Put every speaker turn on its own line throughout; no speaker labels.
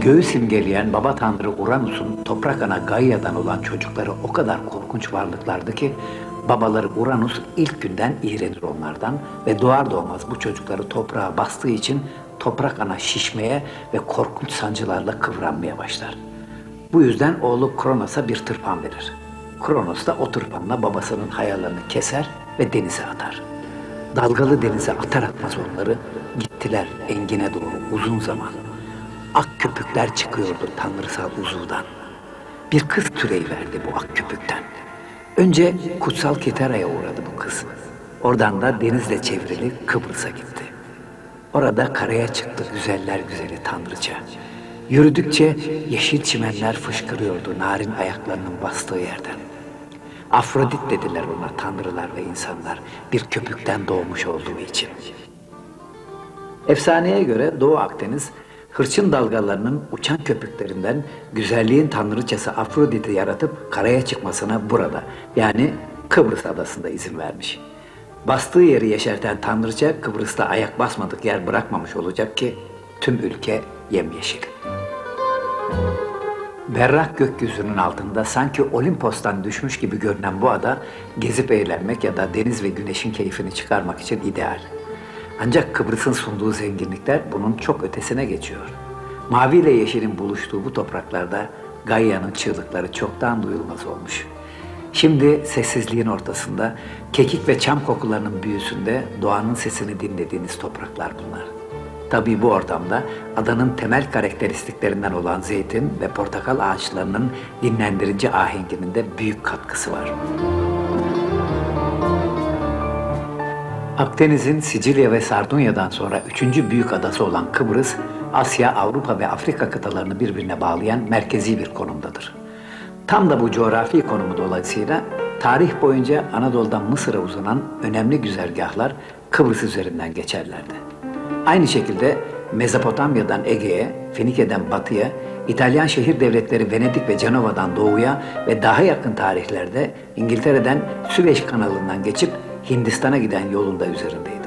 Göğü simgeleyen baba tanrı Uranüs'ün toprak ana Gaia'dan olan çocukları o kadar korkunç varlıklardı ki babaları Uranüs ilk günden iğrenir onlardan ve doğar doğmaz bu çocukları toprağa bastığı için toprak ana şişmeye ve korkunç sancılarla kıvranmaya başlar. Bu yüzden oğlu Kronos'a bir tırpan verir. Kronos da o tırpanla babasının hayallerini keser ve denize atar. Dalgalı denize atar atmaz onları gittiler engine doğru uzun zaman. Ak köpükler çıkıyordu tanrısal uzuvdan. Bir kız türeyiverdi bu ak köpükten. Önce kutsal Ketera'ya uğradı bu kız. Oradan da denizle çevrili Kıbrıs'a gitti. Orada karaya çıktı güzeller güzeli tanrıça. Yürüdükçe yeşil çimenler fışkırıyordu narin ayaklarının bastığı yerden. Afrodit dediler ona tanrılar ve insanlar bir köpükten doğmuş olduğu için. Efsaneye göre Doğu Akdeniz hırçın dalgalarının uçan köpüklerinden güzelliğin tanrıçası Afrodit'i yaratıp karaya çıkmasına burada yani Kıbrıs adasında izin vermiş. Bastığı yeri yeşerten tanrıça Kıbrıs'ta ayak basmadık yer bırakmamış olacak ki tüm ülke yemyeşil. Berrak gökyüzünün altında sanki Olimpos'tan düşmüş gibi görünen bu ada gezip eğlenmek ya da deniz ve güneşin keyfini çıkarmak için ideal. Ancak Kıbrıs'ın sunduğu zenginlikler bunun çok ötesine geçiyor. Mavi ile yeşilin buluştuğu bu topraklarda Gaia'nın çığlıkları çoktan duyulmaz olmuş. Şimdi sessizliğin ortasında, kekik ve çam kokularının büyüsünde doğanın sesini dinlediğiniz topraklar bunlar. Tabii bu ortamda adanın temel karakteristiklerinden olan zeytin ve portakal ağaçlarının dinlendirici ahenginin de büyük katkısı var. Akdeniz'in Sicilya ve Sardunya'dan sonra üçüncü büyük adası olan Kıbrıs, Asya, Avrupa ve Afrika kıtalarını birbirine bağlayan merkezi bir konumdadır. Tam da bu coğrafi konumu dolayısıyla tarih boyunca Anadolu'dan Mısır'a uzanan önemli güzergahlar Kıbrıs üzerinden geçerlerdi. Aynı şekilde Mezopotamya'dan Ege'ye, Finike'den batıya, İtalyan şehir devletleri Venedik ve Cenova'dan doğuya ve daha yakın tarihlerde İngiltere'den Süveyş kanalından geçip Hindistan'a giden yolunda üzerindeydi.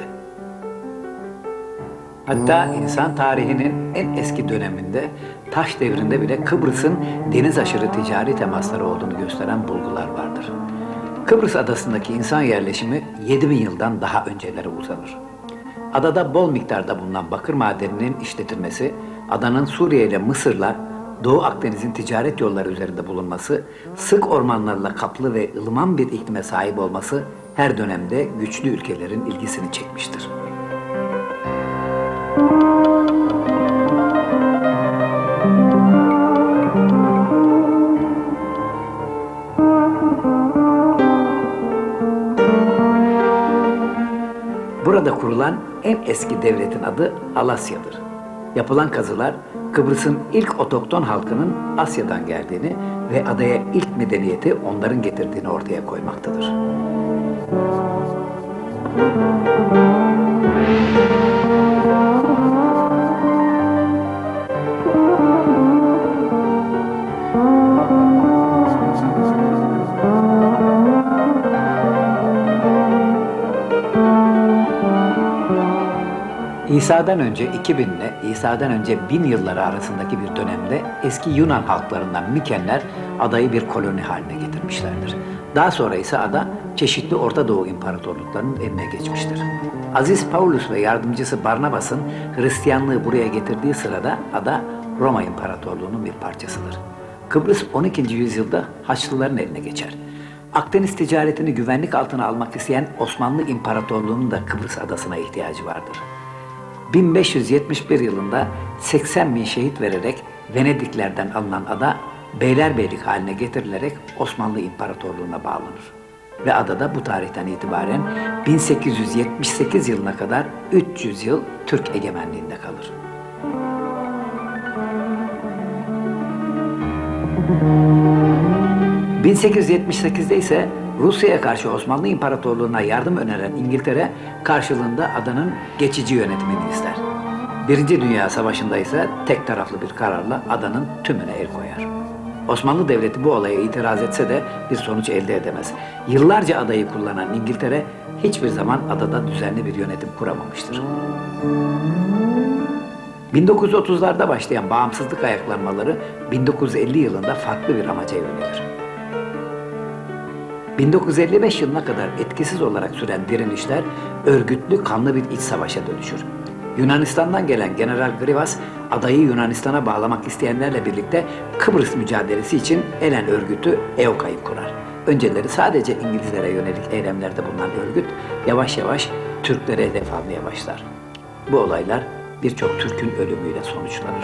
Hatta insan tarihinin en eski döneminde, taş devrinde bile Kıbrıs'ın deniz aşırı ticari temasları olduğunu gösteren bulgular vardır. Kıbrıs adasındaki insan yerleşimi 7000 yıldan daha öncelere uzanır. Adada bol miktarda bulunan bakır madeninin işletilmesi, adanın Suriye ile Mısır'la Doğu Akdeniz'in ticaret yolları üzerinde bulunması, sık ormanlarla kaplı ve ılıman bir iklime sahip olması her dönemde güçlü ülkelerin ilgisini çekmiştir. Burada kurulan en eski devletin adı Alasya'dır. Yapılan kazılar Kıbrıs'ın ilk otokton halkının Asya'dan geldiğini ve adaya ilk medeniyeti onların getirdiğini ortaya koymaktadır. İsa'dan önce 2000 ile İsa'dan önce 1000 yılları arasındaki bir dönemde eski Yunan halklarından Mikenler adayı bir koloni haline getirmişlerdir. Daha sonra ise ada çeşitli Orta Doğu imparatorluklarının eline geçmiştir. Aziz Paulus ve yardımcısı Barnabas'ın Hristiyanlığı buraya getirdiği sırada ada Roma İmparatorluğu'nun bir parçasıdır. Kıbrıs 12. yüzyılda Haçlıların eline geçer. Akdeniz ticaretini güvenlik altına almak isteyen Osmanlı İmparatorluğu'nun da Kıbrıs adasına ihtiyacı vardır. 1571 yılında 80.000 şehit vererek Venediklerden alınan ada Beylerbeylik haline getirilerek Osmanlı İmparatorluğu'na bağlanır. Ve adada bu tarihten itibaren 1878 yılına kadar 300 yıl Türk egemenliğinde kalır. ...1878'de ise Rusya'ya karşı Osmanlı İmparatorluğu'na yardım öneren İngiltere karşılığında adanın geçici yönetimini ister. Birinci Dünya Savaşı'nda ise tek taraflı bir kararla adanın tümüne el koyar. Osmanlı Devleti bu olaya itiraz etse de bir sonuç elde edemez. Yıllarca adayı kullanan İngiltere hiçbir zaman adada düzenli bir yönetim kuramamıştır. 1930'larda başlayan bağımsızlık ayaklanmaları 1950 yılında farklı bir amaca yönelir. 1955 yılına kadar etkisiz olarak süren direnişler örgütlü kanlı bir iç savaşa dönüşür. Yunanistan'dan gelen General Grivas, adayı Yunanistan'a bağlamak isteyenlerle birlikte Kıbrıs mücadelesi için Elen örgütü EOKA'yı kurar. Önceleri sadece İngilizlere yönelik eylemlerde bulunan örgüt, yavaş yavaş Türklere hedef almaya başlar. Bu olaylar birçok Türk'ün ölümüyle sonuçlanır.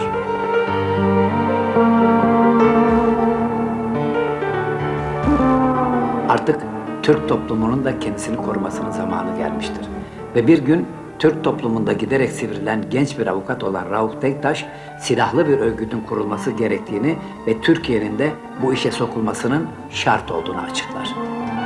Artık Türk toplumunun da kendisini korumasının zamanı gelmiştir. Ve bir gün Türk toplumunda giderek sivrilen genç bir avukat olan Rauf Denktaş, silahlı bir örgütün kurulması gerektiğini ve Türkiye'nin de bu işe sokulmasının şart olduğunu açıklar.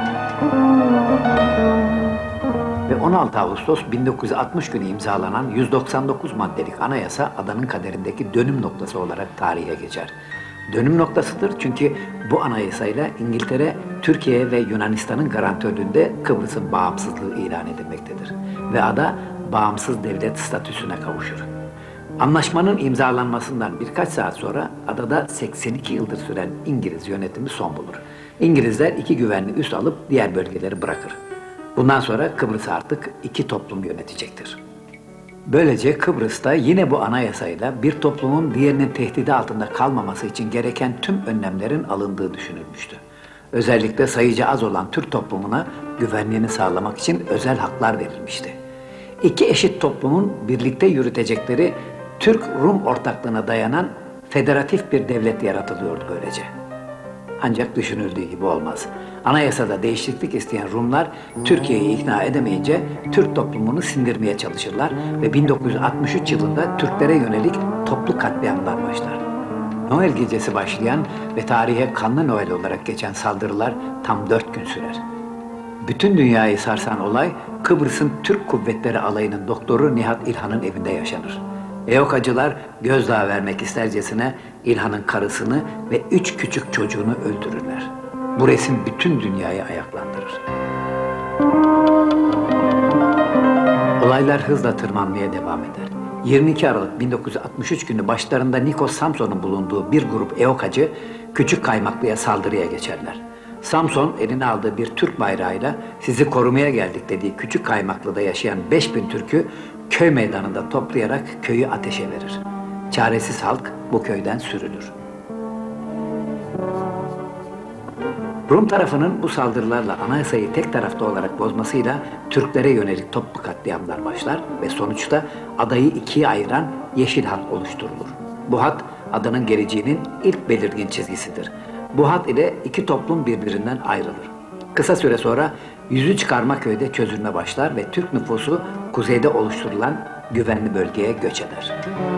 Ve 16 Ağustos 1960 günü imzalanan 199 maddelik anayasa adanın kaderindeki dönüm noktası olarak tarihe geçer. Dönüm noktasıdır çünkü bu anayasayla İngiltere, Türkiye ve Yunanistan'ın garantörlüğünde Kıbrıs'ın bağımsızlığı ilan edilmektedir. Ve ada bağımsız devlet statüsüne kavuşur. Anlaşmanın imzalanmasından birkaç saat sonra adada 82 yıldır süren İngiliz yönetimi son bulur. İngilizler 2 güvenli üs alıp diğer bölgeleri bırakır. Bundan sonra Kıbrıs'ı artık 2 toplum yönetecektir. Böylece Kıbrıs'ta yine bu anayasayla bir toplumun diğerinin tehdidi altında kalmaması için gereken tüm önlemlerin alındığı düşünülmüştü. Özellikle sayıca az olan Türk toplumuna güvenliğini sağlamak için özel haklar verilmişti. 2 eşit toplumun birlikte yürütecekleri Türk-Rum ortaklığına dayanan federatif bir devlet yaratılıyordu böylece. Ancak düşünüldüğü gibi olmaz. Anayasada değişiklik isteyen Rumlar Türkiye'yi ikna edemeyince Türk toplumunu sindirmeye çalışırlar ve 1963 yılında Türklere yönelik toplu katliamlar başlar. Noel gecesi başlayan ve tarihe Kanlı Noel olarak geçen saldırılar tam 4 gün sürer. Bütün dünyayı sarsan olay Kıbrıs'ın Türk Kuvvetleri Alayı'nın doktoru Nihat İlhan'ın evinde yaşanır. EOKA'cılar gözdağı vermek istercesine İlhan'ın karısını ve 3 küçük çocuğunu öldürürler. Bu resim bütün dünyayı ayaklandırır. Olaylar hızla tırmanmaya devam eder. 22 Aralık 1963 günü başlarında Nikos Samson'un bulunduğu bir grup EOKA'cı Küçük Kaymaklı'ya saldırıya geçerler. Samson eline aldığı bir Türk bayrağıyla sizi korumaya geldik dediği Küçük Kaymaklı'da yaşayan 5000 Türk'ü köy meydanında toplayarak köyü ateşe verir. Çaresiz halk bu köyden sürülür. Rum tarafının bu saldırılarla anayasayı tek taraflı olarak bozmasıyla Türklere yönelik toplu katliamlar başlar ve sonuçta adayı ikiye ayıran yeşil hat oluşturulur. Bu hat adanın geleceğinin ilk belirgin çizgisidir. Bu hat ile 2 toplum birbirinden ayrılır. Kısa süre sonra Yüzüçkarma köyde çözülme başlar ve Türk nüfusu kuzeyde oluşturulan güvenli bölgeye göç eder.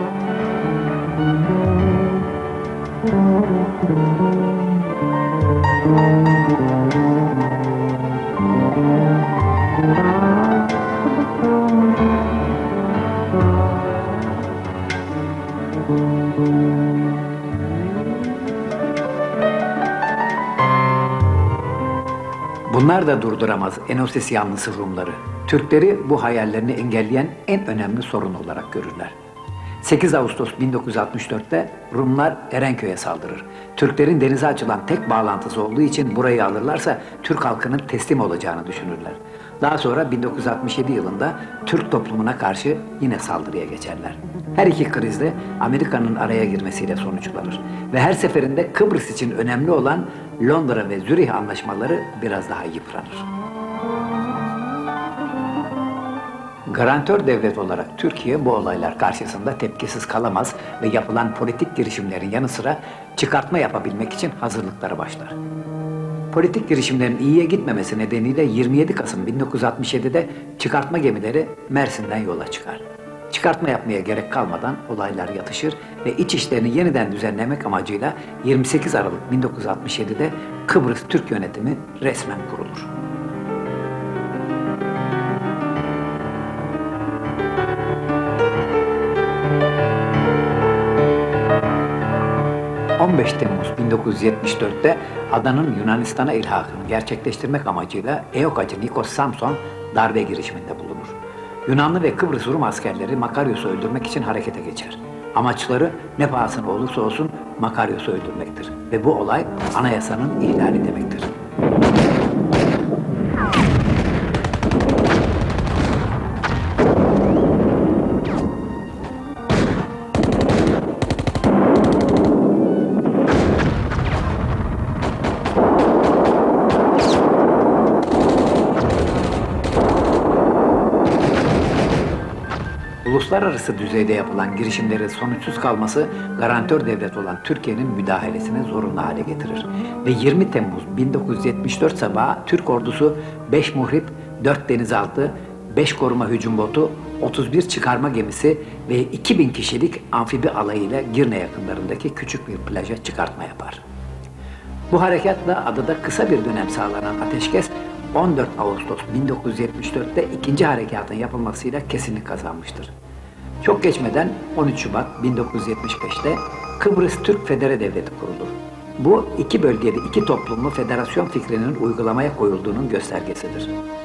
Bunlar da durduramaz Enosis yanlısı Rumları. Türkleri bu hayallerini engelleyen en önemli sorun olarak görürler. 8 Ağustos 1964'te Rumlar Erenköy'e saldırır. Türklerin denize açılan tek bağlantısı olduğu için burayı alırlarsa Türk halkının teslim olacağını düşünürler. Daha sonra 1967 yılında Türk toplumuna karşı yine saldırıya geçerler. Her iki kriz de Amerika'nın araya girmesiyle sonuçlanır. Ve her seferinde Kıbrıs için önemli olan Londra ve Zürih anlaşmaları biraz daha yıpranır. Garantör devlet olarak Türkiye bu olaylar karşısında tepkisiz kalamaz ve yapılan politik girişimlerin yanı sıra çıkartma yapabilmek için hazırlıklara başlar. Politik girişimlerin iyiye gitmemesi nedeniyle 27 Kasım 1967'de çıkartma gemileri Mersin'den yola çıkar. Çıkartma yapmaya gerek kalmadan olaylar yatışır ve iç işlerini yeniden düzenlemek amacıyla 28 Aralık 1967'de Kıbrıs Türk Yönetimi resmen kurulur. ...15 Temmuz 1974'te adanın Yunanistan'a ilhakını gerçekleştirmek amacıyla EOKA'cı Nikos Samson darbe girişiminde bulunur. Yunanlı ve Kıbrıs Rum askerleri Makaryos'u öldürmek için harekete geçer. Amaçları ne pahasına olursa olsun Makaryos'u öldürmektir. Ve bu olay anayasanın ihlali demektir. Uluslararası düzeyde yapılan girişimlerin sonuçsuz kalması garantör devlet olan Türkiye'nin müdahalesini zorunlu hale getirir. Ve 20 Temmuz 1974 sabahı Türk ordusu 5 muhrip, 4 denizaltı, 5 koruma hücum botu, 31 çıkarma gemisi ve 2000 kişilik amfibi alayıyla Girne yakınlarındaki küçük bir plaja çıkartma yapar. Bu harekatla adada kısa bir dönem sağlanan ateşkes 14 Ağustos 1974'te ikinci harekatın yapılmasıyla kesinlik kazanmıştır. Çok geçmeden 13 Şubat 1975'te Kıbrıs Türk Federe Devleti kurulur. Bu iki bölgede iki toplumlu federasyon fikrinin uygulamaya koyulduğunun göstergesidir.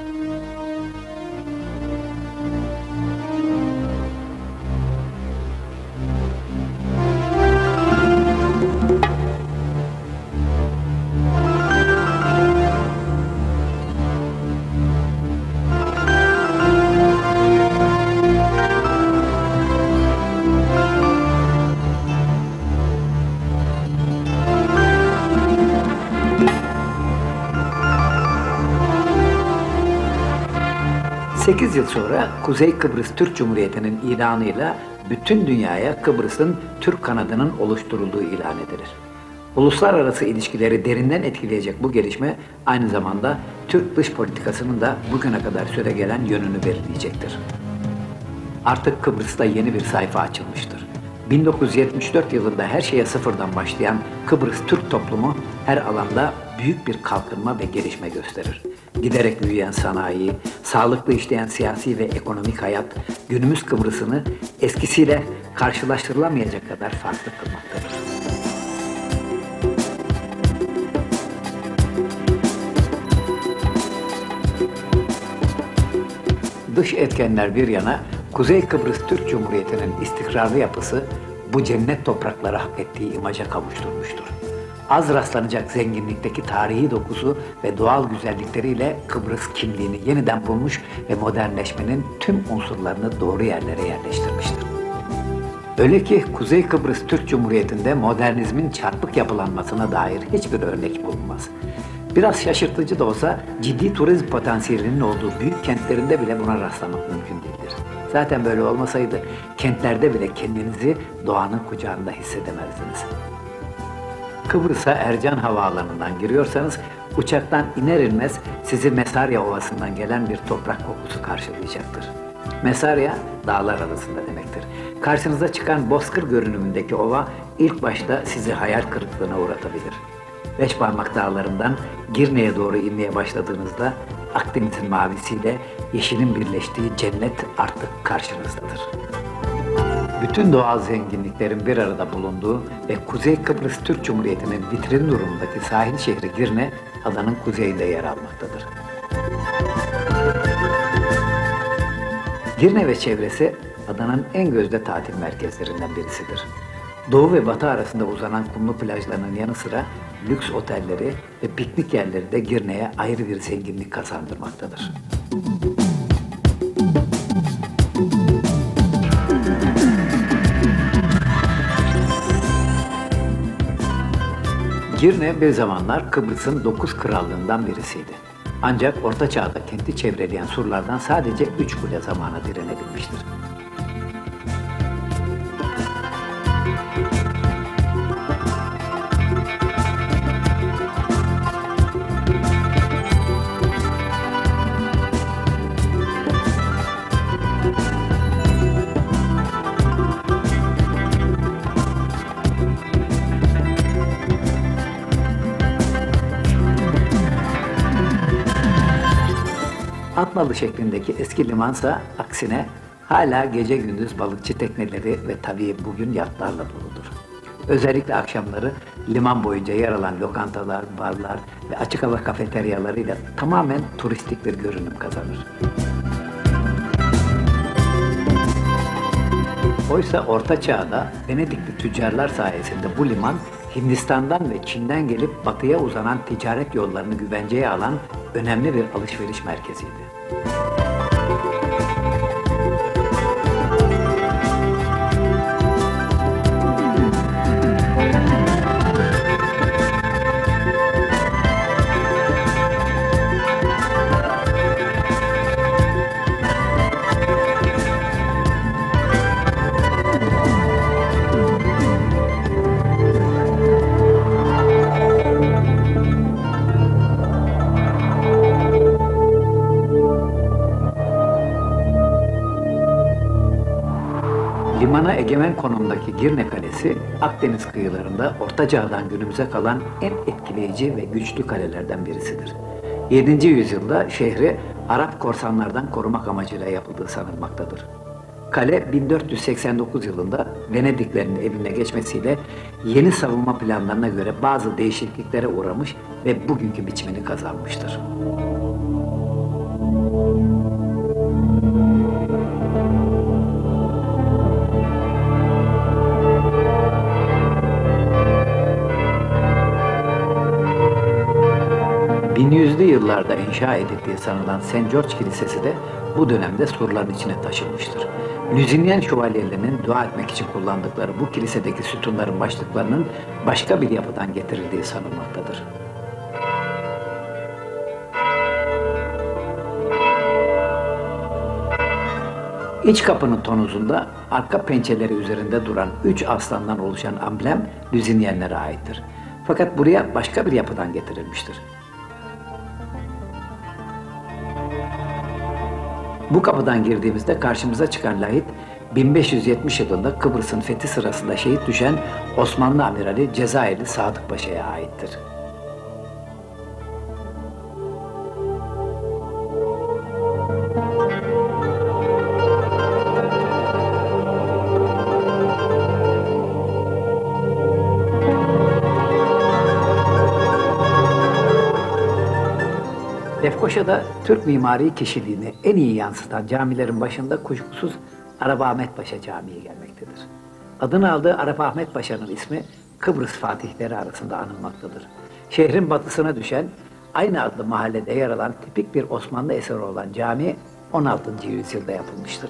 Sekiz yıl sonra Kuzey Kıbrıs Türk Cumhuriyeti'nin ilanıyla bütün dünyaya Kıbrıs'ın Türk kanadının oluşturulduğu ilan edilir. Uluslararası ilişkileri derinden etkileyecek bu gelişme aynı zamanda Türk dış politikasının da bugüne kadar süregelen yönünü belirleyecektir. Artık Kıbrıs'ta yeni bir sayfa açılmıştır. 1974 yılında her şeye sıfırdan başlayan Kıbrıs Türk toplumu her alanda büyük bir kalkınma ve gelişme gösterir. Giderek büyüyen sanayi, sağlıklı işleyen siyasi ve ekonomik hayat günümüz Kıbrıs'ını eskisiyle karşılaştırılamayacak kadar farklı kılmaktadır. Dış etkenler bir yana, Kuzey Kıbrıs Türk Cumhuriyeti'nin istikrarlı yapısı bu cennet topraklara hak ettiği imaja kavuşturmuştur. Az rastlanacak zenginlikteki tarihi dokusu ve doğal güzellikleriyle Kıbrıs kimliğini yeniden bulmuş ve modernleşmenin tüm unsurlarını doğru yerlere yerleştirmiştir. Öyle ki Kuzey Kıbrıs Türk Cumhuriyeti'nde modernizmin çarpık yapılanmasına dair hiçbir örnek bulunmaz. Biraz şaşırtıcı da olsa ciddi turizm potansiyelinin olduğu büyük kentlerinde bile buna rastlamak mümkün değildir. Zaten böyle olmasaydı kentlerde bile kendinizi doğanın kucağında hissedemezdiniz. Kıbrıs'a Ercan Havaalanı'ndan giriyorsanız uçaktan iner inmez sizi Mesarya Ovası'ndan gelen bir toprak kokusu karşılayacaktır. Mesarya dağlar arasında demektir. Karşınıza çıkan bozkır görünümündeki ova ilk başta sizi hayal kırıklığına uğratabilir. Beşparmak dağlarından Girne'ye doğru inmeye başladığınızda Akdeniz'in mavisiyle yeşilin birleştiği cennet artık karşınızdadır. Bütün doğal zenginliklerin bir arada bulunduğu ve Kuzey Kıbrıs Türk Cumhuriyeti'nin vitrin durumundaki sahil şehri Girne, adanın kuzeyinde yer almaktadır. Girne ve çevresi adanın en gözde tatil merkezlerinden birisidir. Doğu ve batı arasında uzanan kumlu plajlarının yanı sıra lüks otelleri ve piknik yerleri de Girne'ye ayrı bir zenginlik kazandırmaktadır. Girne bir zamanlar Kıbrıs'ın 9 krallığından birisiydi. Ancak Orta Çağ'da kenti çevreleyen surlardan sadece 3 kule zamana direnebilmiştir. Atnalı şeklindeki eski limansa aksine hala gece gündüz balıkçı tekneleri ve tabii bugün yatlarla doludur. Özellikle akşamları liman boyunca yer alan lokantalar, barlar ve açık hava kafeteryalarıyla tamamen turistik bir görünüm kazanır. Oysa Orta Çağ'da Venedikli tüccarlar sayesinde bu liman Hindistan'dan ve Çin'den gelip batıya uzanan ticaret yollarını güvenceye alan önemli bir alışveriş merkeziydi. Limana egemen konumdaki Girne Kalesi, Akdeniz kıyılarında Orta Çağ'dan günümüze kalan en etkileyici ve güçlü kalelerden birisidir. 7. yüzyılda şehri Arap korsanlardan korumak amacıyla yapıldığı sanılmaktadır. Kale 1489 yılında Venediklerin eline geçmesiyle yeni savunma planlarına göre bazı değişikliklere uğramış ve bugünkü biçimini kazanmıştır. ...1100'lü yıllarda inşa edildiği sanılan St. George Kilisesi de bu dönemde surların içine taşınmıştır. Lüzinyen şövalyelerinin dua etmek için kullandıkları bu kilisedeki sütunların başlıklarının başka bir yapıdan getirildiği sanılmaktadır. İç kapının tonuzunda arka pençeleri üzerinde duran 3 aslandan oluşan amblem Lüzinyenlere aittir. Fakat buraya başka bir yapıdan getirilmiştir. Bu kapıdan girdiğimizde karşımıza çıkan lahit, 1570 yılında Kıbrıs'ın fethi sırasında şehit düşen Osmanlı amirali Cezayirli Sadık Paşa'ya aittir. Lefkoşa'da Türk mimari kişiliğini en iyi yansıtan camilerin başında kuşkusuz Arap Ahmet Paşa Camii gelmektedir. Adını aldığı Arap Ahmet Paşa'nın ismi Kıbrıs fatihleri arasında anılmaktadır. Şehrin batısına düşen, aynı adlı mahallede yer alan tipik bir Osmanlı eseri olan cami 16. yüzyılda yapılmıştır.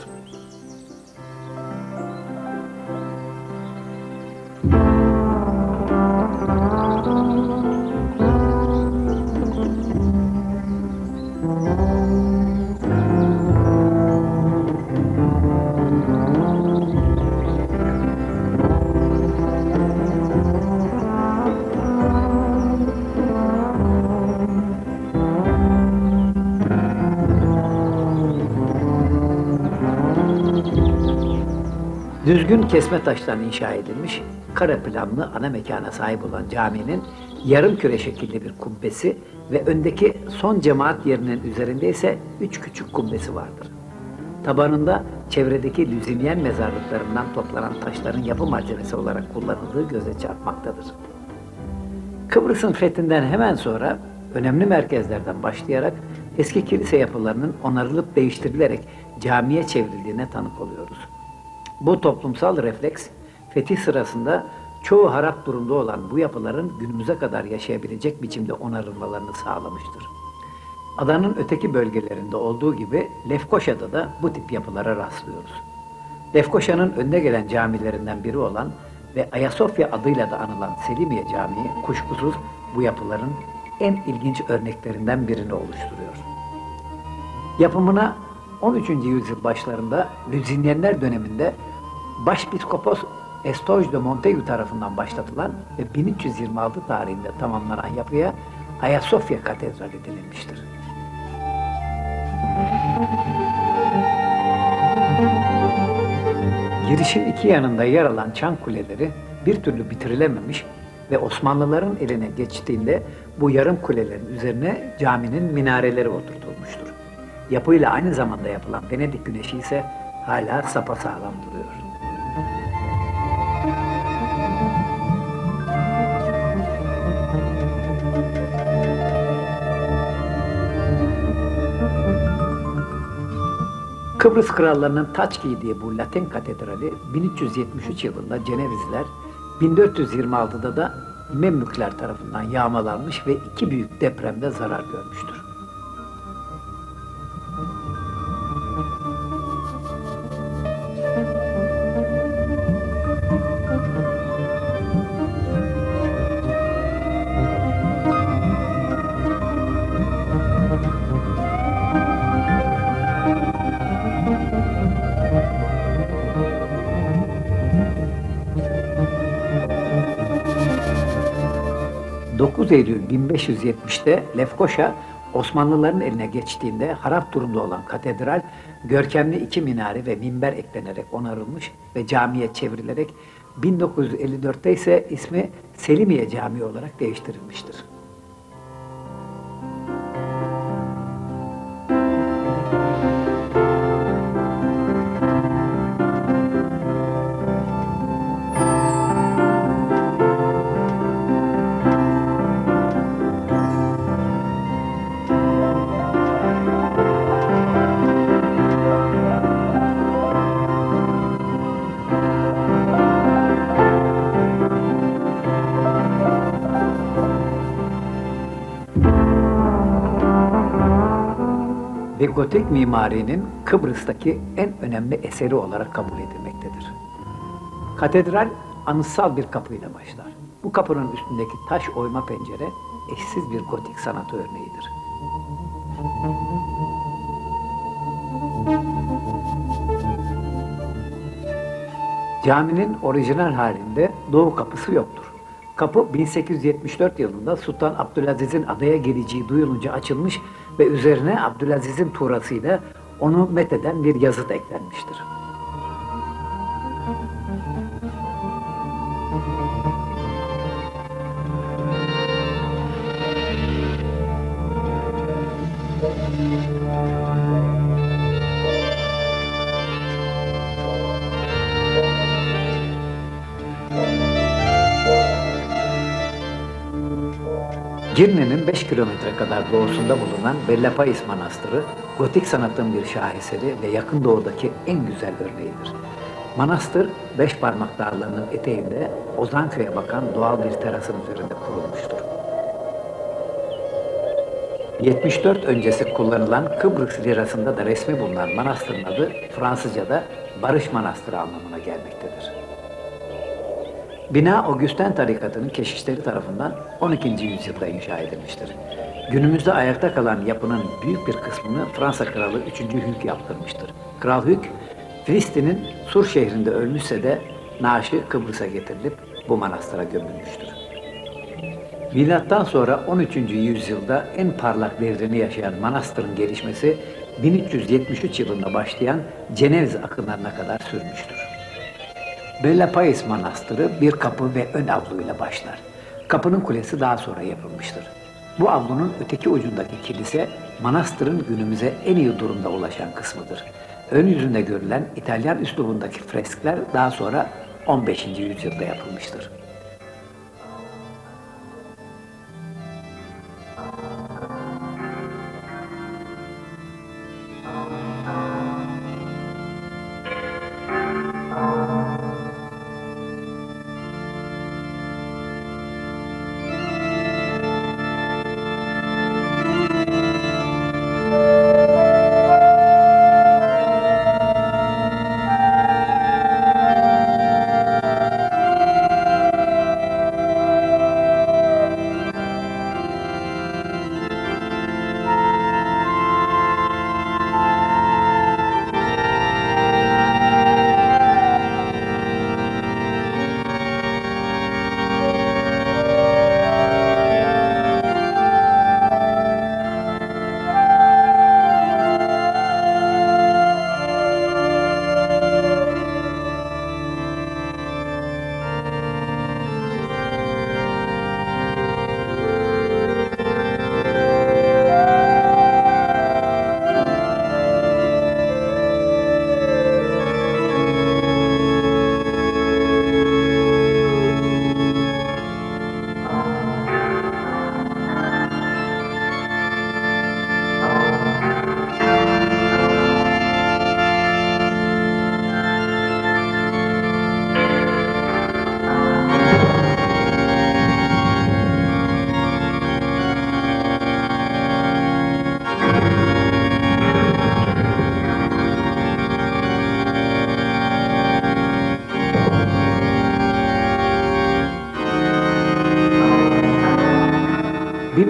Düzgün kesme taştan inşa edilmiş, kare planlı ana mekana sahip olan caminin yarım küre şekilli bir kubbesi ve öndeki son cemaat yerinin üzerinde ise 3 küçük kubbesi vardır. Tabanında çevredeki Lüzinyen mezarlıklarından toplanan taşların yapı malzemesi olarak kullanıldığı göze çarpmaktadır. Kıbrıs'ın fethinden hemen sonra önemli merkezlerden başlayarak eski kilise yapılarının onarılıp değiştirilerek camiye çevrildiğine tanık oluyoruz. Bu toplumsal refleks, fetih sırasında çoğu harap durumda olan bu yapıların günümüze kadar yaşayabilecek biçimde onarılmalarını sağlamıştır. Adanın öteki bölgelerinde olduğu gibi Lefkoşa'da da bu tip yapılara rastlıyoruz. Lefkoşa'nın önde gelen camilerinden biri olan ve Ayasofya adıyla da anılan Selimiye Camii kuşkusuz bu yapıların en ilginç örneklerinden birini oluşturuyor. Yapımına 13. yüzyıl başlarında Lüzinyenler döneminde Başpiskopos Estoj de Montaigu tarafından başlatılan ve 1326 tarihinde tamamlanan yapıya Ayasofya Katedrali denilmiştir. Girişin iki yanında yer alan çan kuleleri bir türlü bitirilememiş ve Osmanlıların eline geçtiğinde bu yarım kulelerin üzerine caminin minareleri oturtulmuştur. Yapıyla aynı zamanda yapılan Venedik Güneşi ise hala sapasağlam duruyor. Kıbrıs krallarının taç giydiği bu Latin katedrali 1373 yılında Cenevizler, 1426'da da Memlükler tarafından yağmalanmış ve iki büyük depremde zarar görmüştür. ...9 Eylül 1570'te Lefkoşa Osmanlıların eline geçtiğinde harap durumda olan katedral görkemli iki minare ve minber eklenerek onarılmış ve camiye çevrilerek 1954'te ise ismi Selimiye Camii olarak değiştirilmiştir. Ve gotik mimarinin Kıbrıs'taki en önemli eseri olarak kabul edilmektedir. Katedral anıtsal bir kapıyla başlar. Bu kapının üstündeki taş oyma pencere eşsiz bir gotik sanatı örneğidir. Caminin orijinal halinde doğu kapısı yoktur. Kapı 1874 yılında Sultan Abdülaziz'in adaya geleceği duyulunca açılmış ve üzerine Abdülaziz'in tuğrasıyla onu metheden bir yazıt eklenmiştir. Girne'nin 5 kilometre kadar doğusunda bulunan Bellapais Manastırı, gotik sanatın bir şaheseri ve yakın doğudaki en güzel örneğidir. Manastır, beş parmak dağlarının eteğinde Ozanköy'e bakan doğal bir terasın üzerinde kurulmuştur. 74 öncesi kullanılan Kıbrıs lirasında da resmi bulunan manastırın adı Fransızca'da Barış Manastırı anlamına gelmektedir. Bina Augustin tarikatının keşişleri tarafından 12. yüzyılda inşa edilmiştir. Günümüzde ayakta kalan yapının büyük bir kısmını Fransa Kralı 3. Hugh yaptırmıştır. Kral Hugh, Filistin'in Sur şehrinde ölmüşse de naaşı Kıbrıs'a getirilip bu manastıra gömülmüştür. Milattan sonra 13. yüzyılda en parlak devrini yaşayan manastırın gelişmesi 1373 yılında başlayan Ceneviz akınlarına kadar sürmüştür. Bellapais Manastırı bir kapı ve ön avluyla başlar. Kapının kulesi daha sonra yapılmıştır. Bu avlunun öteki ucundaki kilise, manastırın günümüze en iyi durumda ulaşan kısmıdır. Ön yüzünde görülen İtalyan üslubundaki freskler daha sonra 15. yüzyılda yapılmıştır.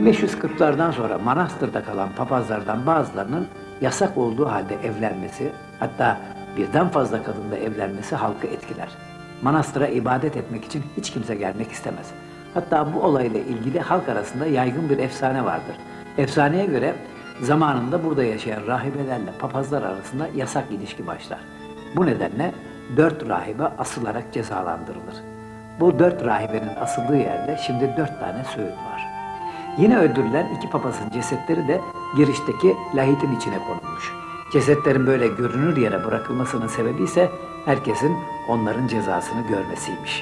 1540'lardan sonra manastırda kalan papazlardan bazılarının yasak olduğu halde evlenmesi, hatta birden fazla kadınla evlenmesi halkı etkiler. Manastıra ibadet etmek için hiç kimse gelmek istemez. Hatta bu olayla ilgili halk arasında yaygın bir efsane vardır. Efsaneye göre zamanında burada yaşayan rahibelerle papazlar arasında yasak ilişki başlar. Bu nedenle 4 rahibe asılarak cezalandırılır. Bu 4 rahibenin asıldığı yerde şimdi 4 tane söğüt var. Yine öldürülen 2 papazın cesetleri de girişteki lahitin içine konulmuş. Cesetlerin böyle görünür yere bırakılmasının sebebi ise herkesin onların cezasını görmesiymiş.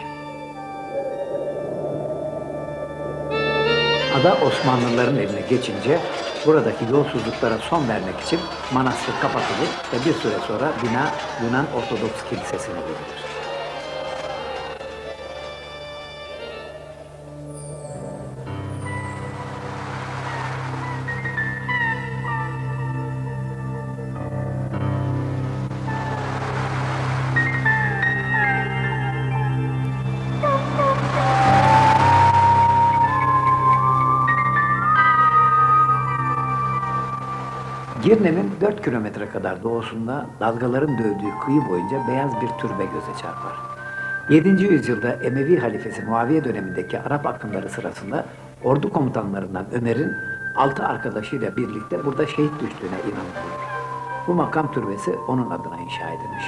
Ada Osmanlıların eline geçince buradaki yolsuzluklara son vermek için manastır kapatılır ve bir süre sonra bina Yunan Ortodoks Kilisesi'ne verilir. Girne'nin 4 kilometre kadar doğusunda dalgaların dövdüğü kıyı boyunca beyaz bir türbe göze çarpar. 7. yüzyılda Emevi halifesi Muaviye dönemindeki Arap akınları sırasında ordu komutanlarından Ömer'in 6 arkadaşıyla birlikte burada şehit düştüğüne inanılıyor. Bu makam türbesi onun adına inşa edilmiş.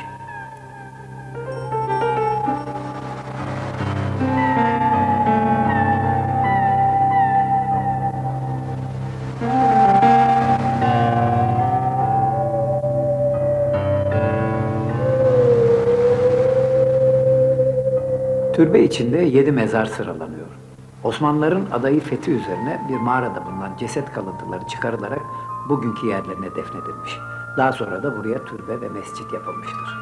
Türbe içinde 7 mezar sıralanıyor. Osmanlıların adayı fethi üzerine bir mağarada bulunan ceset kalıntıları çıkarılarak bugünkü yerlerine defnedilmiş. Daha sonra da buraya türbe ve mescit yapılmıştır.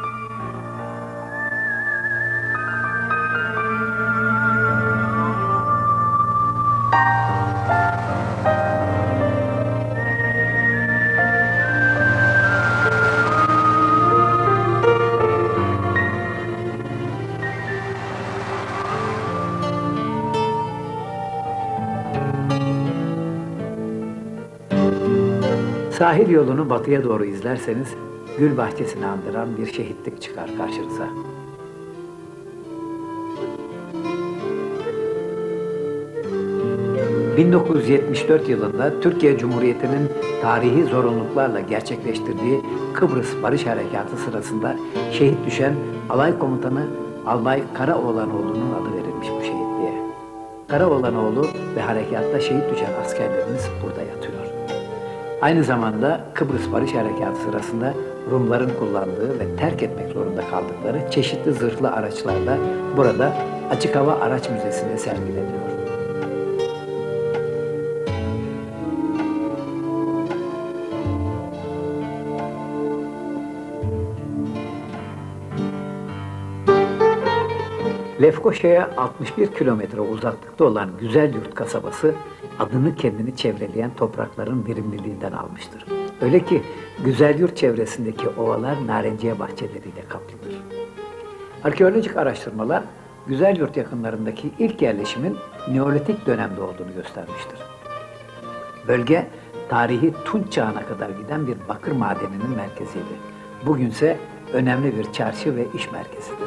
Sahil yolunu batıya doğru izlerseniz gül bahçesini andıran bir şehitlik çıkar karşınıza. ...1974 yılında Türkiye Cumhuriyeti'nin tarihi zorunluluklarla gerçekleştirdiği Kıbrıs Barış Harekatı sırasında şehit düşen Alay Komutanı Albay Karaoğlanoğlu'nun adı verilmiş bu şehitliğe. Karaoğlanoğlu ve harekatta şehit düşen askerlerimiz burada yatıyor. Aynı zamanda Kıbrıs Barış Harekatı sırasında Rumların kullandığı ve terk etmek zorunda kaldıkları çeşitli zırhlı araçlarla burada Açık Hava Araç Müzesi'nde sergileniyor. Lefkoşa'ya 61 kilometre uzaklıkta olan Güzelyurt kasabası adını kendini çevreleyen toprakların verimliliğinden almıştır. Öyle ki Güzelyurt çevresindeki ovalar narenciye bahçeleriyle kaplıdır. Arkeolojik araştırmalar Güzelyurt yakınlarındaki ilk yerleşimin Neolitik dönemde olduğunu göstermiştir. Bölge tarihi Tunç çağına kadar giden bir bakır madeninin merkeziydi. Bugünse önemli bir çarşı ve iş merkezidir.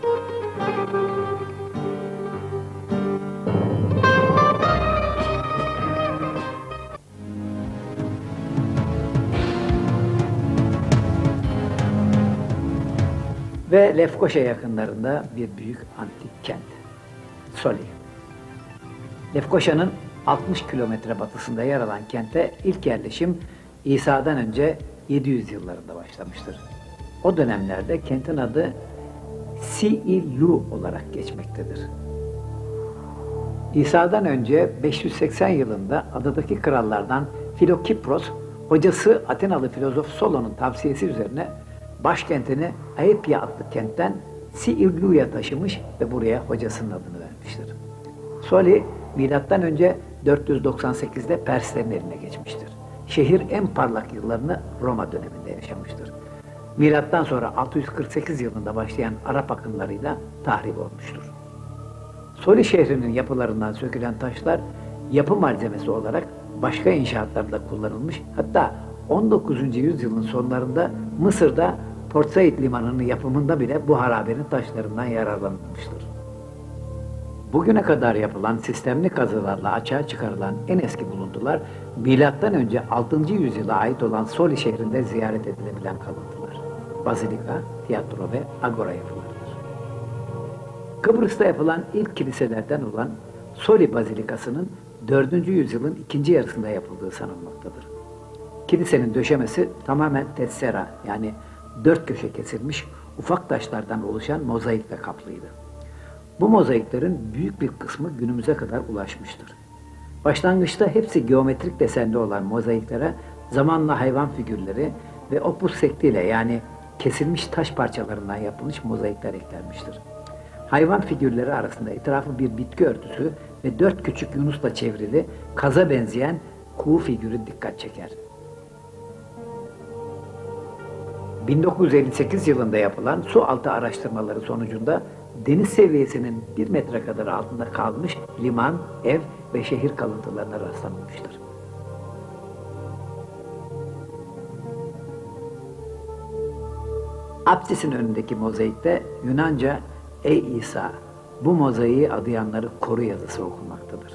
Ve Lefkoşa yakınlarında bir büyük antik kent, Soli. Lefkoşa'nın 60 kilometre batısında yer alan kente ilk yerleşim İsa'dan önce 700 yıllarında başlamıştır. O dönemlerde kentin adı Si-il-Lu olarak geçmektedir. İsa'dan önce 580 yılında adadaki krallardan Filokipros, hocası Atenalı filozof Solon'un tavsiyesi üzerine başkentini Aepia adlı kentten Si-il-Lu'ya taşımış ve buraya hocasının adını vermiştir. Soli, milattan önce 498'de Perslerin eline geçmiştir. Şehir en parlak yıllarını Roma döneminde yaşamıştır. Milattan sonra 648 yılında başlayan Arap akınlarıyla tahrip olmuştur. Soli şehrinin yapılarından sökülen taşlar yapı malzemesi olarak başka inşaatlarda kullanılmış. Hatta 19. yüzyılın sonlarında Mısır'da Port Said Limanı'nın yapımında bile bu harabenin taşlarından yararlanılmıştır. Bugüne kadar yapılan sistemli kazılarla açığa çıkarılan en eski buluntular, M.Ö. 6. yüzyıla ait olan Soli şehrinde ziyaret edilebilen kalıntılar. Bazilika, tiyatro ve agora yapılarıdır. Kıbrıs'ta yapılan ilk kiliselerden olan Soli Bazilikası'nın 4. yüzyılın ikinci yarısında yapıldığı sanılmaktadır. Kilisenin döşemesi tamamen tessera, yani dört köşe kesilmiş ufak taşlardan oluşan mozaikle kaplıydı. Bu mozaiklerin büyük bir kısmı günümüze kadar ulaşmıştır. Başlangıçta hepsi geometrik desenli olan mozaiklere zamanla hayvan figürleri ve opus sectiyle, yani kesilmiş taş parçalarından yapılmış mozaikler eklenmiştir. Hayvan figürleri arasında etrafı bir bitki örtüsü ve 4 küçük yunusla çevrili kaza benzeyen kuğu figürü dikkat çeker. 1958 yılında yapılan su altı araştırmaları sonucunda deniz seviyesinin 1 metre kadar altında kalmış liman, ev ve şehir kalıntılarına rastlanmıştır. Apsisin önündeki mozaikte Yunanca "Ey İsa", bu mozaiği adayanları koru yazısı okunmaktadır.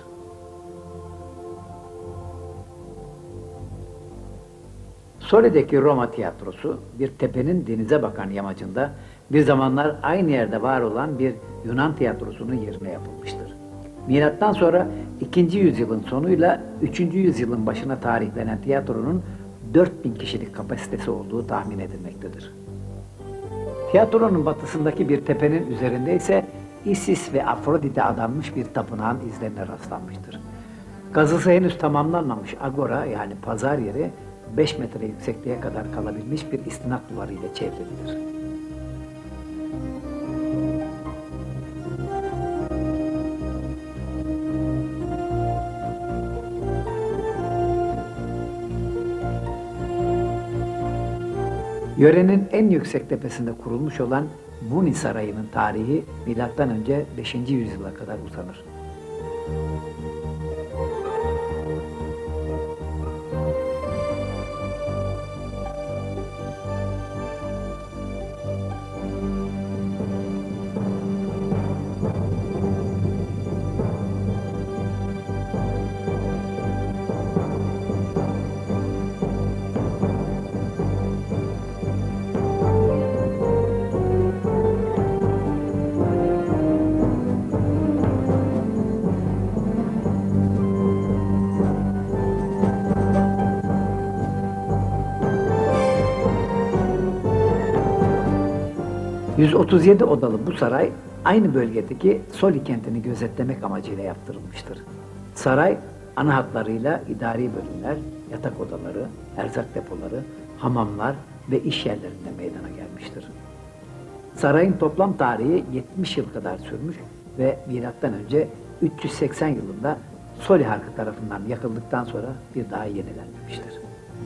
Soli'deki Roma tiyatrosu bir tepenin denize bakan yamacında bir zamanlar aynı yerde var olan bir Yunan tiyatrosunun yerine yapılmıştır. Milattan sonra 2. yüzyılın sonuyla 3. yüzyılın başına tarihlenen tiyatronun 4000 kişilik kapasitesi olduğu tahmin edilmektedir. Tiyatronun batısındaki bir tepenin üzerinde ise Isis ve Afrodite adanmış bir tapınağın izlerine rastlanmıştır. Kazısı henüz tamamlanmamış agora, yani pazar yeri, 5 metre yüksekliğe kadar kalabilmiş bir istinat duvarı ile çevrilidir. Yörenin en yüksek tepesinde kurulmuş olan Buni Sarayı'nın tarihi M.Ö. 5. yüzyıla kadar uzanır. ...137 odalı bu saray, aynı bölgedeki Soli kentini gözetlemek amacıyla yaptırılmıştır. Saray, ana hatlarıyla idari bölümler, yatak odaları, erzak depoları, hamamlar ve iş yerlerinde meydana gelmiştir. Sarayın toplam tarihi 70 yıl kadar sürmüş ve M.Ö. 380 yılında Soli halkı tarafından yakıldıktan sonra bir daha yenilenmemiştir.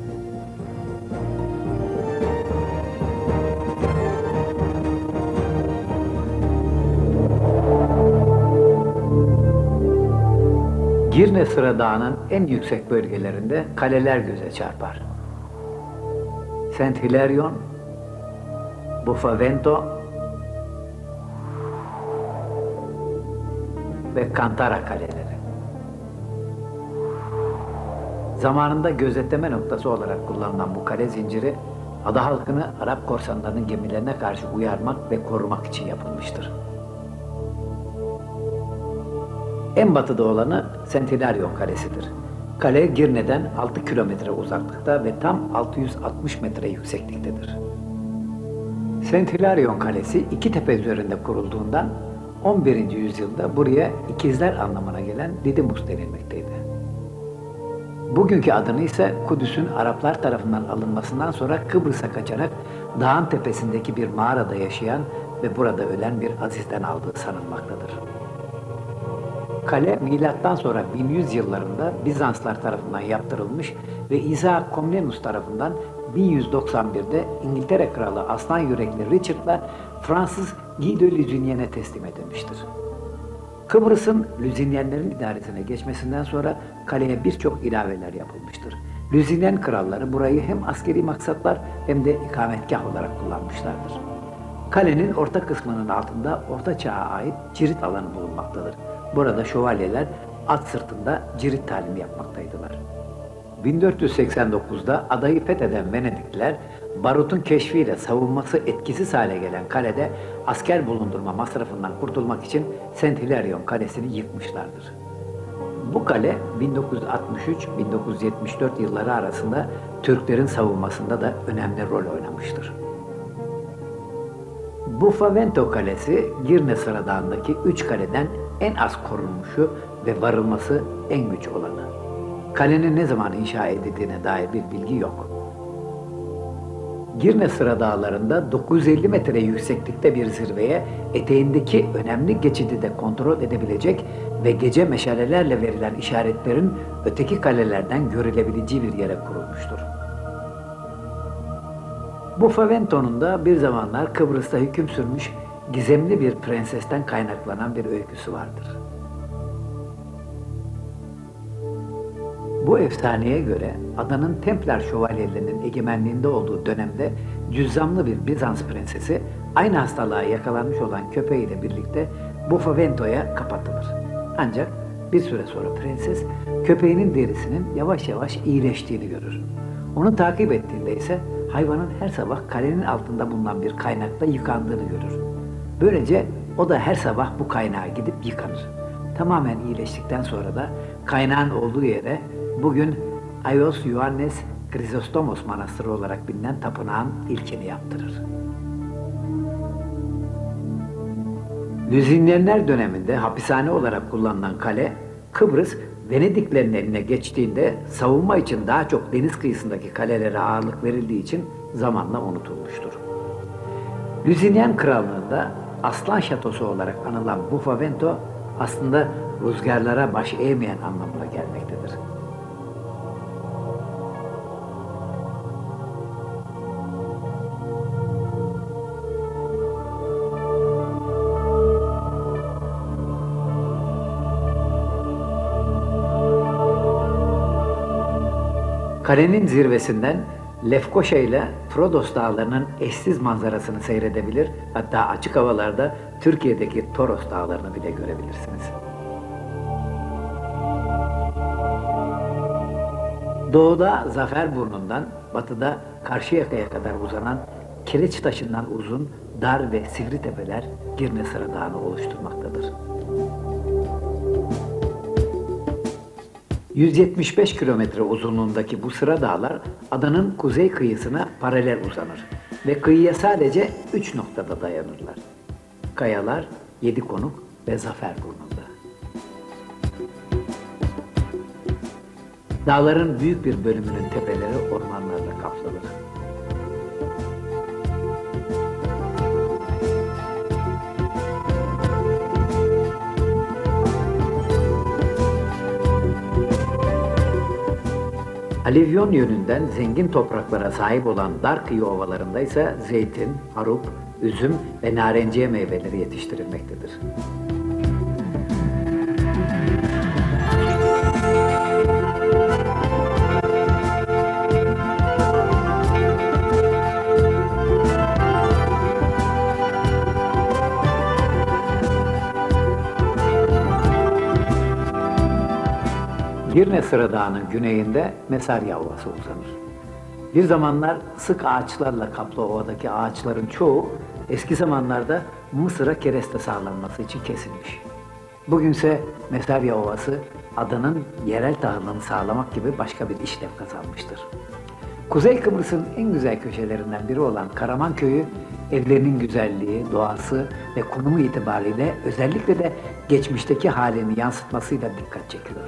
Girne Sıra Dağı'nın en yüksek bölgelerinde kaleler göze çarpar. Saint Hilarion, Bufavento ve Kantara kaleleri. Zamanında gözetleme noktası olarak kullanılan bu kale zinciri, ada halkını Arap korsanlarının gemilerine karşı uyarmak ve korumak için yapılmıştır. En batıda olanı Saint Hilarion Kalesi'dir. Kale Girne'den 6 kilometre uzaklıkta ve tam 660 metre yüksekliktedir. Saint Hilarion Kalesi iki tepe üzerinde kurulduğundan 11. yüzyılda buraya ikizler anlamına gelen Didymus denilmekteydi. Bugünkü adını ise Kudüs'ün Araplar tarafından alınmasından sonra Kıbrıs'a kaçarak dağın tepesindeki bir mağarada yaşayan ve burada ölen bir azizden aldığı sanılmaktadır. Kale, milattan sonra 1100 yıllarında Bizanslar tarafından yaptırılmış ve Isaac Comnenus tarafından 1191'de İngiltere Kralı Aslan Yürekli Richard'la Fransız Guy de Lusignan'e teslim edilmiştir. Kıbrıs'ın Lüzinyenlerin idaresine geçmesinden sonra kaleye birçok ilaveler yapılmıştır. Lüzinyen kralları burayı hem askeri maksatlar hem de ikametgah olarak kullanmışlardır. Kalenin orta kısmının altında Orta Çağ'a ait cirit alanı bulunmaktadır. Burada şövalyeler at sırtında cirit talimi yapmaktaydılar. 1489'da adayı fetheden Venedikliler, barutun keşfiyle savunması etkisiz hale gelen kalede asker bulundurma masrafından kurtulmak için Saint Hilarion Kalesi'ni yıkmışlardır. Bu kale 1963-1974 yılları arasında Türklerin savunmasında da önemli rol oynamıştır. Bufavento Kalesi, Girne Sıradağı'ndaki 3 kaleden en az korunmuşu ve varılması en güç olanı. Kalenin ne zaman inşa edildiğine dair bir bilgi yok. Girne Sıradağları'nda 950 metre yükseklikte bir zirveye eteğindeki önemli geçidi de kontrol edebilecek ve gece meşalelerle verilen işaretlerin öteki kalelerden görülebileceği bir yere kurulmuştur. Bufavento'nun da bir zamanlar Kıbrıs'ta hüküm sürmüş gizemli bir prensesten kaynaklanan bir öyküsü vardır. Bu efsaneye göre adanın Templar şövalyelerinin egemenliğinde olduğu dönemde cüzzamlı bir Bizans prensesi aynı hastalığa yakalanmış olan köpeğiyle birlikte Bufavento'ya kapatılır. Ancak bir süre sonra prenses köpeğinin derisinin yavaş yavaş iyileştiğini görür. Onu takip ettiğinde ise hayvanın her sabah kalenin altında bulunan bir kaynakta yıkandığını görür. Böylece o da her sabah bu kaynağa gidip yıkanır. Tamamen iyileştikten sonra da kaynağın olduğu yere bugün Aios Ioannes Chryzostomos Manastırı olarak bilinen tapınağın ilkini yaptırır. Lüzinyenler döneminde hapishane olarak kullanılan kale, Kıbrıs Venediklerin eline geçtiğinde savunma için daha çok deniz kıyısındaki kalelere ağırlık verildiği için zamanla unutulmuştur. Lüzinyen Krallığı'nda Aslan Şatosu olarak anılan Bufavento aslında rüzgarlara baş eğmeyen anlamına gelmektedir. Kalenin zirvesinden Lefkoşa ile Trodos dağlarının eşsiz manzarasını seyredebilir, hatta açık havalarda Türkiye'deki Toros dağlarını bile görebilirsiniz. Doğuda Zaferburnu'ndan, batıda Karşıyaka'ya kadar uzanan kireç taşından uzun, dar ve sivri tepeler Girne Sıradağı'nı oluşturmaktadır. 175 kilometre uzunluğundaki bu sıra dağlar adanın kuzey kıyısına paralel uzanır ve kıyıya sadece 3 noktada dayanırlar. Kayalar, Yedikonuk ve Zaferburnu'nda. Dağların büyük bir bölümünün tepeleri ormanlarla kaplıdır. Alivyon yönünden zengin topraklara sahip olan dar kıyı ovalarında ise zeytin, harup, üzüm ve narenciye meyveleri yetiştirilmektedir. Girne Sıradağı'nın güneyinde Mesarya Ovası uzanır. Bir zamanlar sık ağaçlarla kaplı ovadaki ağaçların çoğu eski zamanlarda Mısır'a kereste sağlanması için kesilmiş. Bugünse Mesarya Ovası adanın yerel tahılını sağlamak gibi başka bir işlev kazanmıştır. Kuzey Kıbrıs'ın en güzel köşelerinden biri olan Karaman Köyü, evlerinin güzelliği, doğası ve konumu itibariyle özellikle de geçmişteki halini yansıtmasıyla dikkat çekiyor.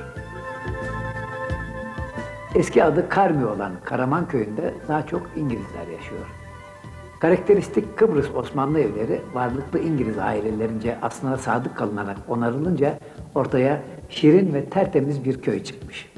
Eski adı Karmi olan Karaman Köyü'nde daha çok İngilizler yaşıyor. Karakteristik Kıbrıs Osmanlı evleri varlıklı İngiliz ailelerince aslına sadık kalınarak onarılınca ortaya şirin ve tertemiz bir köy çıkmış.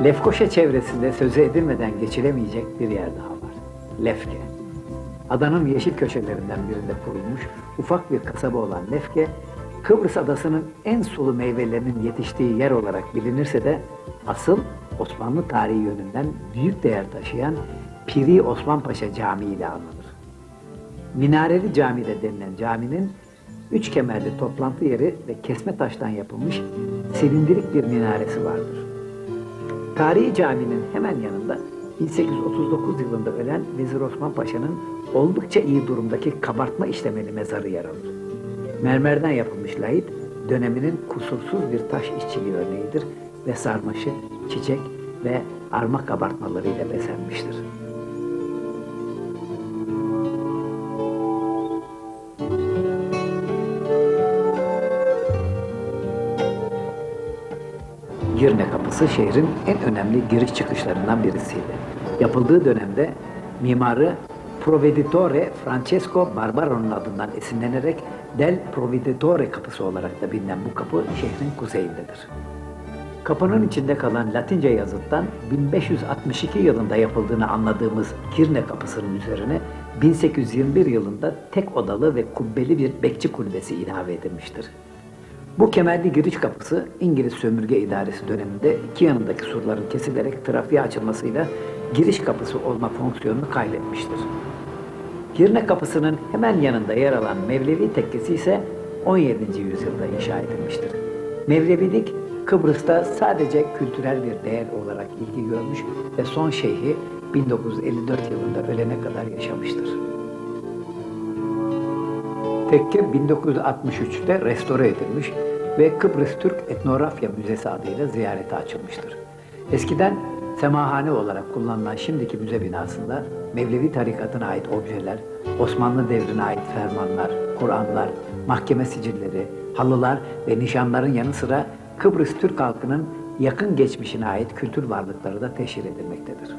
Lefkoşa çevresinde sözü edilmeden geçilemeyecek bir yer daha var. Lefke. Adanın yeşil köşelerinden birinde kurulmuş ufak bir kasaba olan Lefke, Kıbrıs adasının en sulu meyvelerinin yetiştiği yer olarak bilinirse de asıl Osmanlı tarihi yönünden büyük değer taşıyan Piri Osman Paşa Camii ile anılır. Minareli Camide denilen caminin üç kemerli toplantı yeri ve kesme taştan yapılmış silindirik bir minaresi vardır. Tarihi caminin hemen yanında 1839 yılında ölen Vezir Osman Paşa'nın oldukça iyi durumdaki kabartma işlemeli mezarı yer alır. Mermerden yapılmış lahit, döneminin kusursuz bir taş işçiliği örneğidir ve sarmaşık, çiçek ve arma kabartmalarıyla bezenmiştir. Girne Kapısı şehrin en önemli giriş çıkışlarından birisiydi. Yapıldığı dönemde mimarı Provveditore Francesco Barbaro'nun adından esinlenerek Del Provveditore Kapısı olarak da bilinen bu kapı şehrin kuzeyindedir. Kapının içinde kalan Latince yazıttan 1562 yılında yapıldığını anladığımız Girne Kapısı'nın üzerine 1821 yılında tek odalı ve kubbeli bir bekçi kulübesi ilave edilmiştir. Bu kemerli giriş kapısı İngiliz sömürge idaresi döneminde iki yanındaki surların kesilerek trafiğe açılmasıyla giriş kapısı olma fonksiyonunu kaybetmiştir. Girne Kapısı'nın hemen yanında yer alan Mevlevi Tekkesi ise 17. yüzyılda inşa edilmiştir. Mevlevilik Kıbrıs'ta sadece kültürel bir değer olarak ilgi görmüş ve son şeyhi 1954 yılında ölene kadar yaşamıştır. Tekke 1963'te restore edilmiş ve Kıbrıs Türk Etnografya Müzesi adıyla ziyarete açılmıştır. Eskiden semahane olarak kullanılan şimdiki müze binasında Mevlevi tarikatına ait objeler, Osmanlı devrine ait fermanlar, Kur'anlar, mahkeme sicilleri, halılar ve nişanların yanı sıra Kıbrıs Türk halkının yakın geçmişine ait kültür varlıkları da teşhir edilmektedir.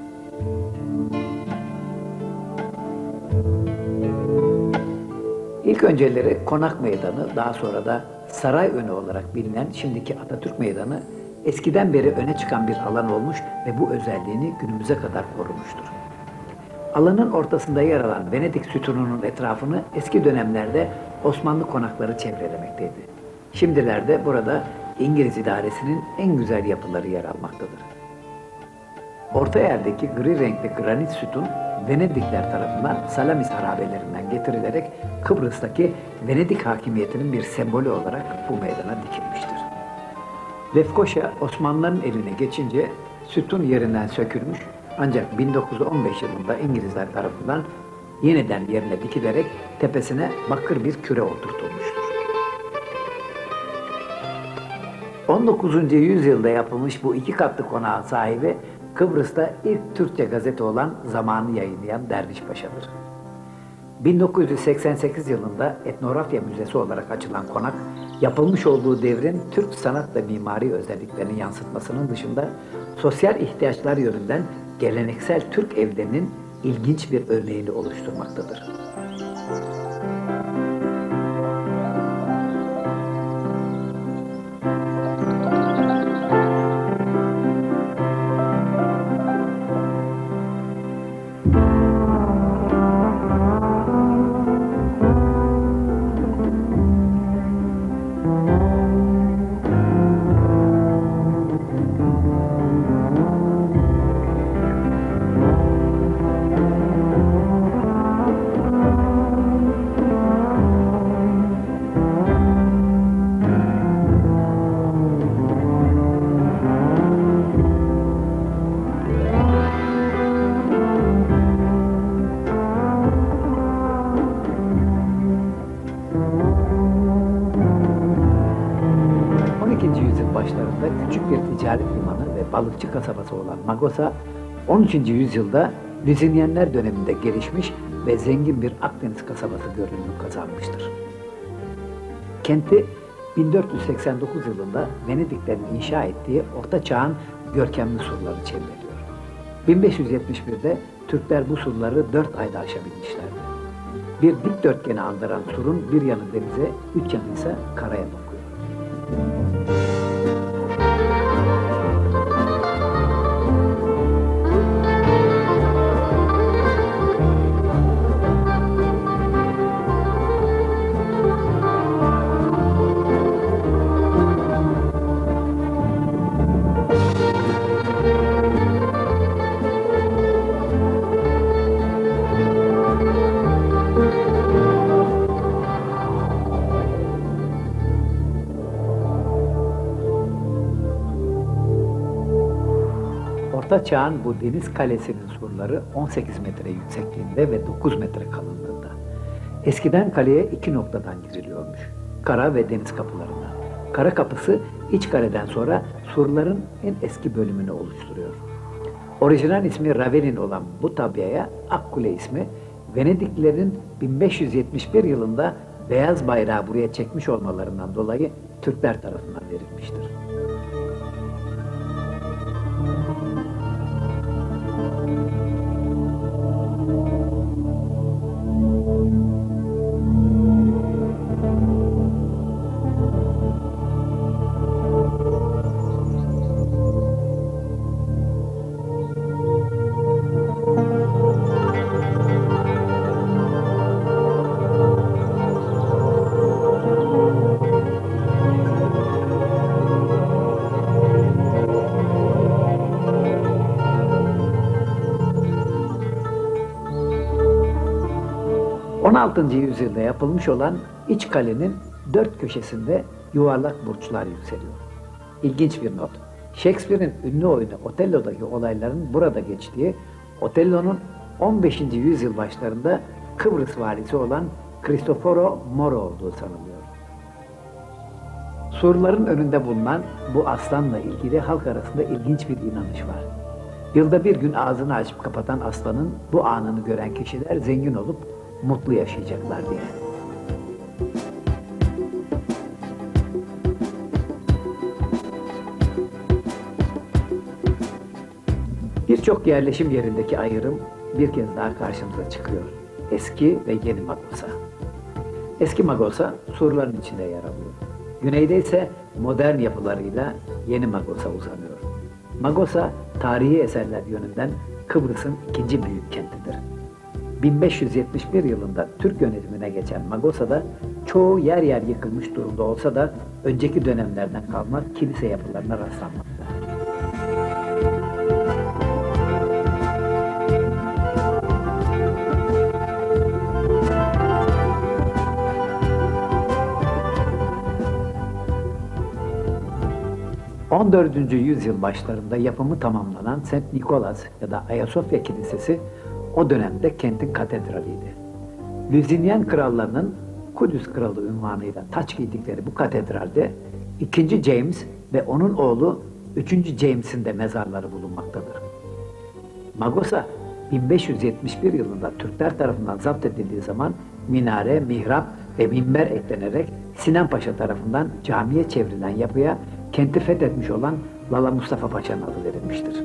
İlk önceleri Konak Meydanı, daha sonra da Saray Önü olarak bilinen şimdiki Atatürk Meydanı, eskiden beri öne çıkan bir alan olmuş ve bu özelliğini günümüze kadar korumuştur. Alanın ortasında yer alan Venedik sütununun etrafını eski dönemlerde Osmanlı konakları çevrelemekteydi. Şimdilerde burada İngiliz idaresinin en güzel yapıları yer almaktadır. Orta yerdeki gri renkli granit sütun, Venedikler tarafından Salamis harabelerinden getirilerek Kıbrıs'taki Venedik hakimiyetinin bir sembolü olarak bu meydana dikilmiştir. Lefkoşa Osmanlıların eline geçince sütun yerinden sökülmüş ancak 1915 yılında İngilizler tarafından yeniden yerine dikilerek tepesine bakır bir küre oturtulmuştur. 19. yüzyılda yapılmış bu iki katlı konağın sahibi Kıbrıs'ta ilk Türkçe gazete olan Zaman'ı yayınlayan Derviş Paşa'dır. 1988 yılında Etnografya Müzesi olarak açılan konak, yapılmış olduğu devrin Türk sanat ve mimari özelliklerini yansıtmasının dışında sosyal ihtiyaçlar yönünden geleneksel Türk evlerinin ilginç bir örneğini oluşturmaktadır. Başlarında küçük bir ticaret limanı ve balıkçı kasabası olan Magosa, 13. yüzyılda Lüzinyenler döneminde gelişmiş ve zengin bir Akdeniz kasabası görünümü kazanmıştır. Kenti 1489 yılında Venediklerin inşa ettiği Orta Çağ'ın görkemli surları çevreliyor. 1571'de Türkler bu surları 4 ayda aşabilmişlerdi. Bir dikdörtgeni andıran surun bir yanı denize, 3 yanı ise karaya bakıyor. Orta Çağ'ın bu deniz kalesinin surları 18 metre yüksekliğinde ve 9 metre kalınlığında. Eskiden kaleye iki noktadan giriliyormuş. Kara ve deniz kapılarından. Kara kapısı iç kaleden sonra surların en eski bölümünü oluşturuyor. Orijinal ismi Ravelin olan bu tabyaya Akkule ismi, Venediklilerin 1571 yılında beyaz bayrağı buraya çekmiş olmalarından dolayı Türkler tarafından verilmiştir. 16. yüzyılda yapılmış olan iç kalenin dört köşesinde yuvarlak burçlar yükseliyor. İlginç bir not. Shakespeare'in ünlü oyunu Otello'daki olayların burada geçtiği, Otello'nun 15. yüzyıl başlarında Kıbrıs valisi olan Cristoforo Moro olduğu sanılıyor. Surların önünde bulunan bu aslanla ilgili halk arasında ilginç bir inanış var. Yılda bir gün ağzını açıp kapatan aslanın bu anını gören kişiler zengin olup mutlu yaşayacaklar diye. Birçok yerleşim yerindeki ayrım bir kez daha karşımıza çıkıyor. Eski ve yeni Magosa. Eski Magosa surların içinde yer alıyor. Güneyde ise modern yapılarıyla yeni Magosa uzanıyor. Magosa, tarihi eserler yönünden Kıbrıs'ın ikinci büyük kentidir. 1571 yılında Türk yönetimine geçen Magosa'da çoğu yer yer yıkılmış durumda olsa da önceki dönemlerden kalma kilise yapılarına rastlanmakta. ...14. yüzyıl başlarında yapımı tamamlanan St. Nicholas ya da Ayasofya Kilisesi o dönemde kentin katedraliydi. Lüzinyen krallarının Kudüs kralı unvanıyla taç giydikleri bu katedralde 2. James ve onun oğlu 3. James'in de mezarları bulunmaktadır. Magosa 1571 yılında Türkler tarafından zapt edildiği zaman minare, mihrap ve minber eklenerek Sinan Paşa tarafından camiye çevrilen yapıya kenti fethetmiş olan Lala Mustafa Paşa'nın adı verilmiştir.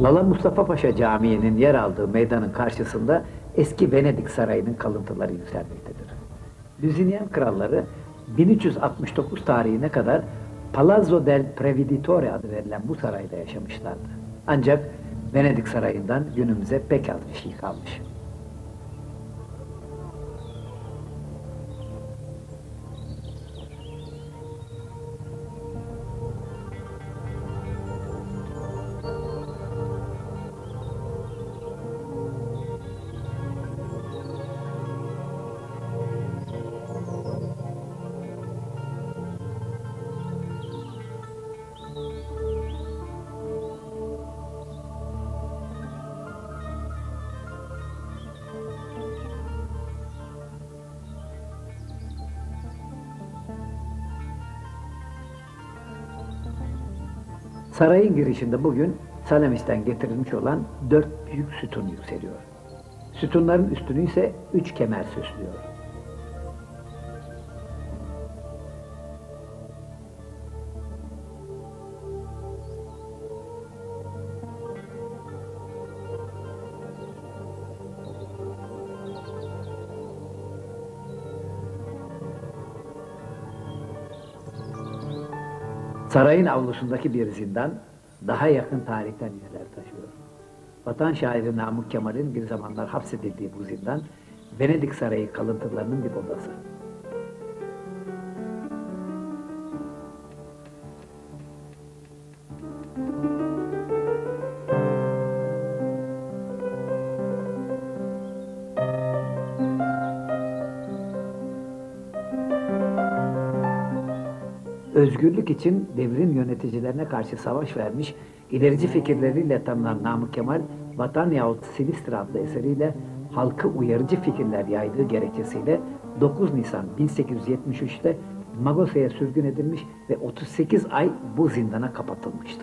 Lala Mustafa Paşa Camii'nin yer aldığı meydanın karşısında eski Venedik Sarayı'nın kalıntıları yükselmektedir. Lusignan kralları 1369 tarihine kadar Palazzo del Preveditore adı verilen bu sarayda yaşamışlardı. Ancak Venedik Sarayı'ndan günümüze pek az bir şey kalmış. Sarayın girişinde bugün Salamis'ten getirilmiş olan 4 büyük sütun yükseliyor. Sütunların üstünü ise 3 kemer süslüyor. Sarayın avlusundaki bir zindan, daha yakın tarihten izler taşıyor. Vatan şairi Namık Kemal'in bir zamanlar hapsedildiği bu zindan, Venedik Sarayı kalıntılarının bir odası. Özgürlük için devrin yöneticilerine karşı savaş vermiş, ilerici fikirleriyle tanınan Namık Kemal, Vatan yahut Silistra adlı eseriyle halkı uyarıcı fikirler yaydığı gerekçesiyle 9 Nisan 1873'te Magosa'ya sürgün edilmiş ve 38 ay bu zindana kapatılmıştı.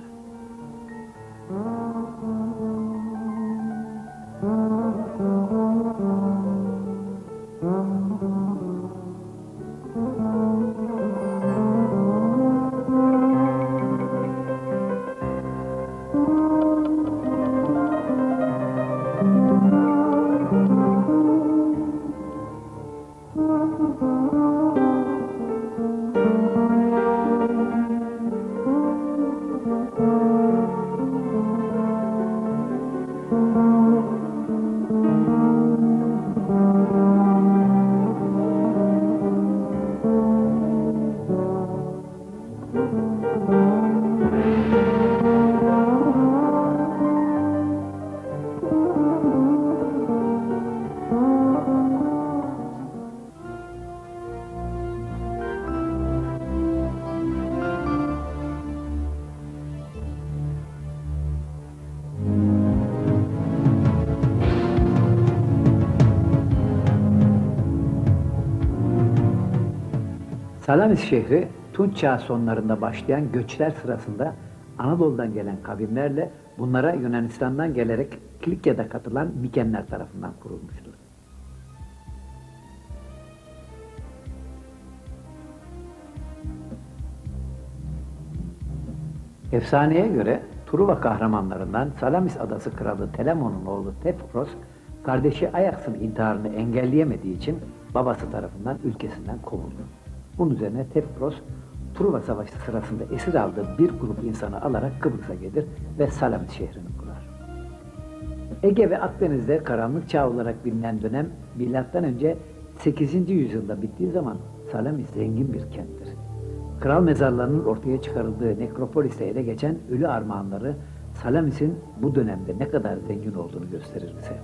Salamis şehri, Tunç Çağı sonlarında başlayan göçler sırasında Anadolu'dan gelen kavimlerle bunlara Yunanistan'dan gelerek Kilikya'da katılan Mikenler tarafından kurulmuştur. Efsaneye göre Truva kahramanlarından Salamis adası kralı Telemon'un oğlu Tefkros, kardeşi Ajax'ın intiharını engelleyemediği için babası tarafından ülkesinden kovuldu. Bunun üzerine Tefkros, Truva Savaşı sırasında esir aldığı bir grup insanı alarak Kıbrıs'a gelir ve Salamis şehrini kurar. Ege ve Akdeniz'de karanlık çağ olarak bilinen dönem, M.Ö. 8. yüzyılda bittiği zaman Salamis zengin bir kenttir. Kral mezarlarının ortaya çıkarıldığı nekropoliste ele geçen ölü armağanları, Salamis'in bu dönemde ne kadar zengin olduğunu gösterir bize.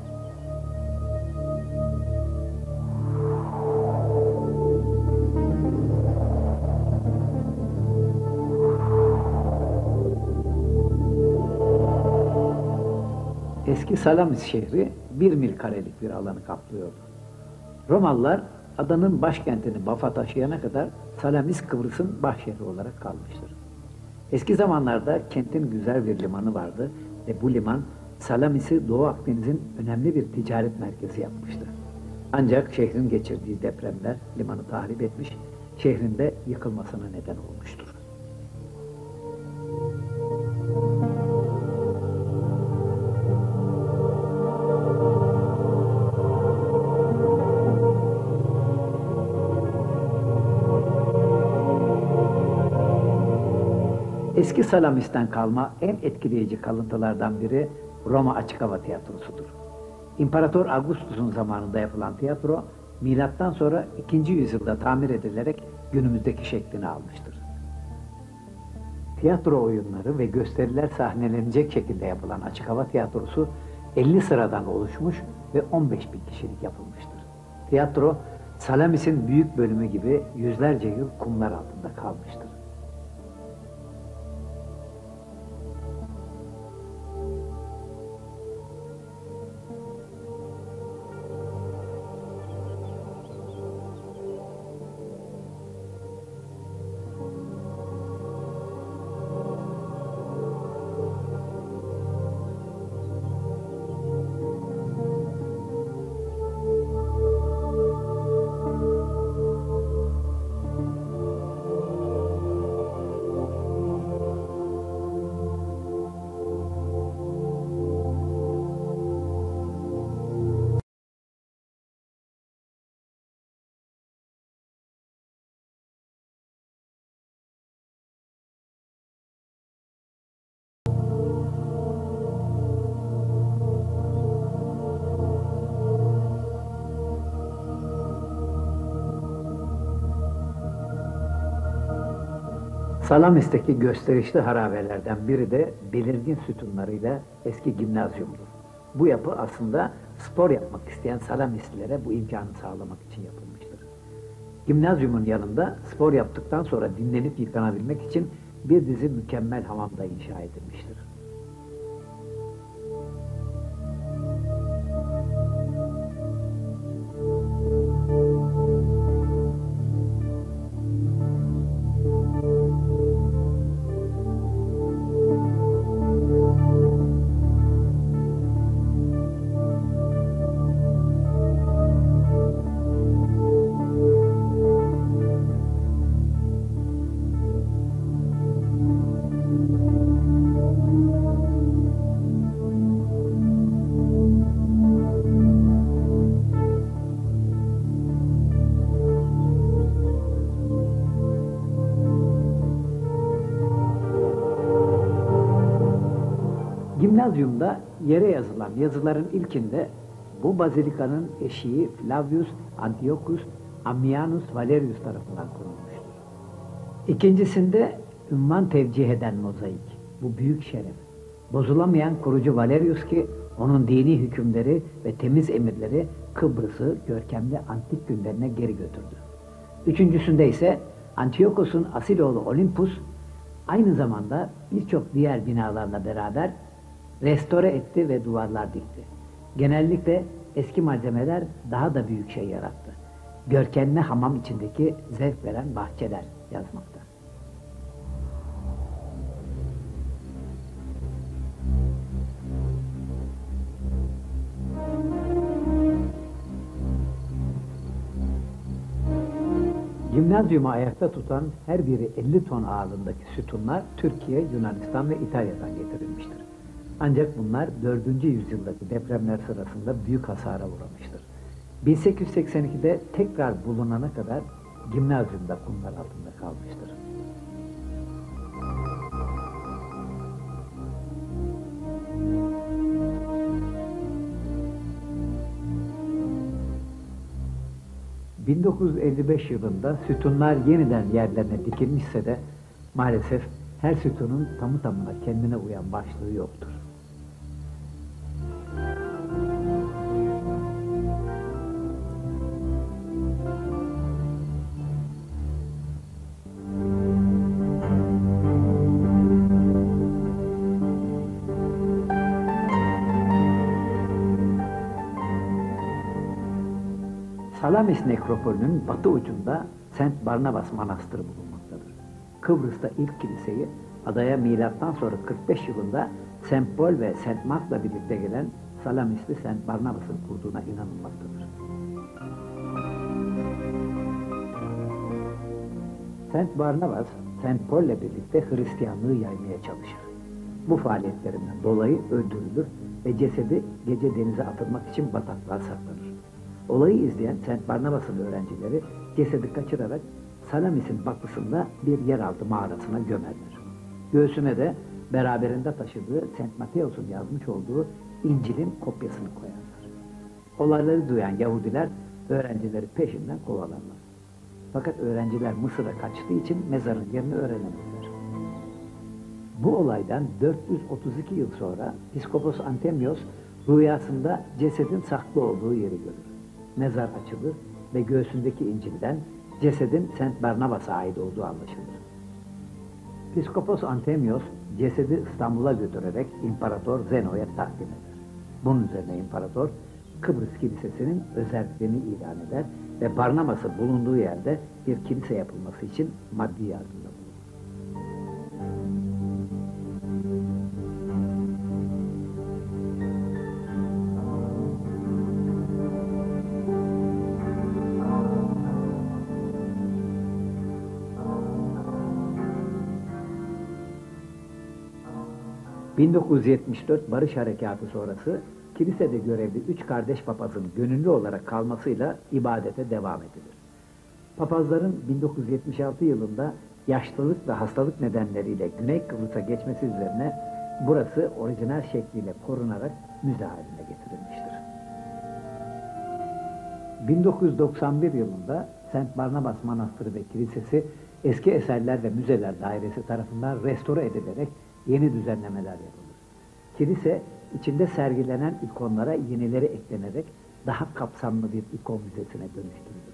Eski Salamis şehri 1 mil karelik bir alanı kaplıyordu. Romalılar adanın başkentini Bafa taşıyana kadar Salamis Kıbrıs'ın baş şehri olarak kalmıştır. Eski zamanlarda kentin güzel bir limanı vardı ve bu liman Salamis'i Doğu Akdeniz'in önemli bir ticaret merkezi yapmıştı. Ancak şehrin geçirdiği depremler limanı tahrip etmiş, şehrin de yıkılmasına neden olmuştur. Eski Salamis'ten kalma en etkileyici kalıntılardan biri Roma Açık Hava Tiyatrosu'dur. İmparator Augustus'un zamanında yapılan tiyatro, milattan sonra 2. yüzyılda tamir edilerek günümüzdeki şeklini almıştır. Tiyatro oyunları ve gösteriler sahnelenecek şekilde yapılan açık hava tiyatrosu 50 sıradan oluşmuş ve 15 bin kişilik yapılmıştır. Tiyatro, Salamis'in büyük bölümü gibi yüzlerce yıl kumlar altında kalmıştır. Salamis'teki gösterişli harabelerden biri de belirgin sütunlarıyla eski gimnazyumdur. Bu yapı aslında spor yapmak isteyen Salamislilere bu imkanı sağlamak için yapılmıştır. Gimnazyumun yanında spor yaptıktan sonra dinlenip yıkanabilmek için bir dizi mükemmel hamam da inşa edilmiştir. Gimnazyumda yere yazılan yazıların ilkinde bu bazilikanın eşiği Flavius Antiochus Ammianus Valerius tarafından kurulmuştur. İkincisinde ünvan tevcih eden mozaik, bu büyük şeref. Bozulamayan kurucu Valerius ki onun dini hükümleri ve temiz emirleri Kıbrıs'ı görkemli antik günlerine geri götürdü. Üçüncüsünde ise Antiochos'un asil oğlu Olympus aynı zamanda birçok diğer binalarla beraber restore etti ve duvarlar dikti. Genellikle eski malzemeler daha da büyük şey yarattı. Görkemli hamam içindeki zevk veren bahçeler yazmakta. Gimnazyumu ayakta tutan her biri 50 ton ağırlığındaki sütunlar Türkiye, Yunanistan ve İtalya'dan getirilmiştir. Ancak bunlar 4. yüzyıldaki depremler sırasında büyük hasara uğramıştır. 1882'de tekrar bulunana kadar gimnazyumda kumlar altında kalmıştır. ...1955 yılında sütunlar yeniden yerlerine dikilmişse de maalesef her sütunun tamı tamına kendine uyan başlığı yoktur. Salamis nekropolünün batı ucunda Saint Barnabas Manastırı bulunmaktadır. Kıbrıs'ta ilk kiliseyi adaya milattan sonra 45 yılında Saint Paul ve Saint Mark'la birlikte gelen Salamisli Saint Barnabas'ın kurduğuna inanılmaktadır. Saint Barnabas, Saint Paul ile birlikte Hristiyanlığı yaymaya çalışır. Bu faaliyetlerinden dolayı öldürülür ve cesedi gece denize atılmak için bataklığa saklanır. Olayı izleyen Saint Barnabas'ın öğrencileri cesedi kaçırarak Salamis'in batısında bir yeraltı mağarasına gömerler. Göğsüne de beraberinde taşıdığı St. Mateus'un yazmış olduğu İncil'in kopyasını koyarlar. Olayları duyan Yahudiler öğrencileri peşinden kovalarlar. Fakat öğrenciler Mısır'a kaçtığı için mezarın yerini öğrenemezler. Bu olaydan 432 yıl sonra Piskopos Antemios rüyasında cesedin saklı olduğu yeri görür. Mezar açılır ve göğsündeki İncil'den cesedin St. Barnabas'a ait olduğu anlaşılır. Piskopos Antemios cesedi İstanbul'a götürerek İmparator Zeno'ya takdim eder. Bunun üzerine İmparator Kıbrıs Kilisesi'nin özelliğini ilan eder ve Barnabas'ın bulunduğu yerde bir kilise yapılması için maddi yardımda bulunur. 1974 Barış Harekatı sonrası kilisede görevli 3 kardeş papazın gönüllü olarak kalmasıyla ibadete devam edilir. Papazların 1976 yılında yaşlılık ve hastalık nedenleriyle Güney Kıbrıs'a geçmesi üzerine burası orijinal şekliyle korunarak müze haline getirilmiştir. 1991 yılında St. Barnabas Manastırı ve Kilisesi Eski Eserler ve Müzeler Dairesi tarafından restore edilerek yeni düzenlemeler yapılır. Kilise içinde sergilenen ikonlara yenileri eklenerek daha kapsamlı bir ikon müzesine dönüştürülür.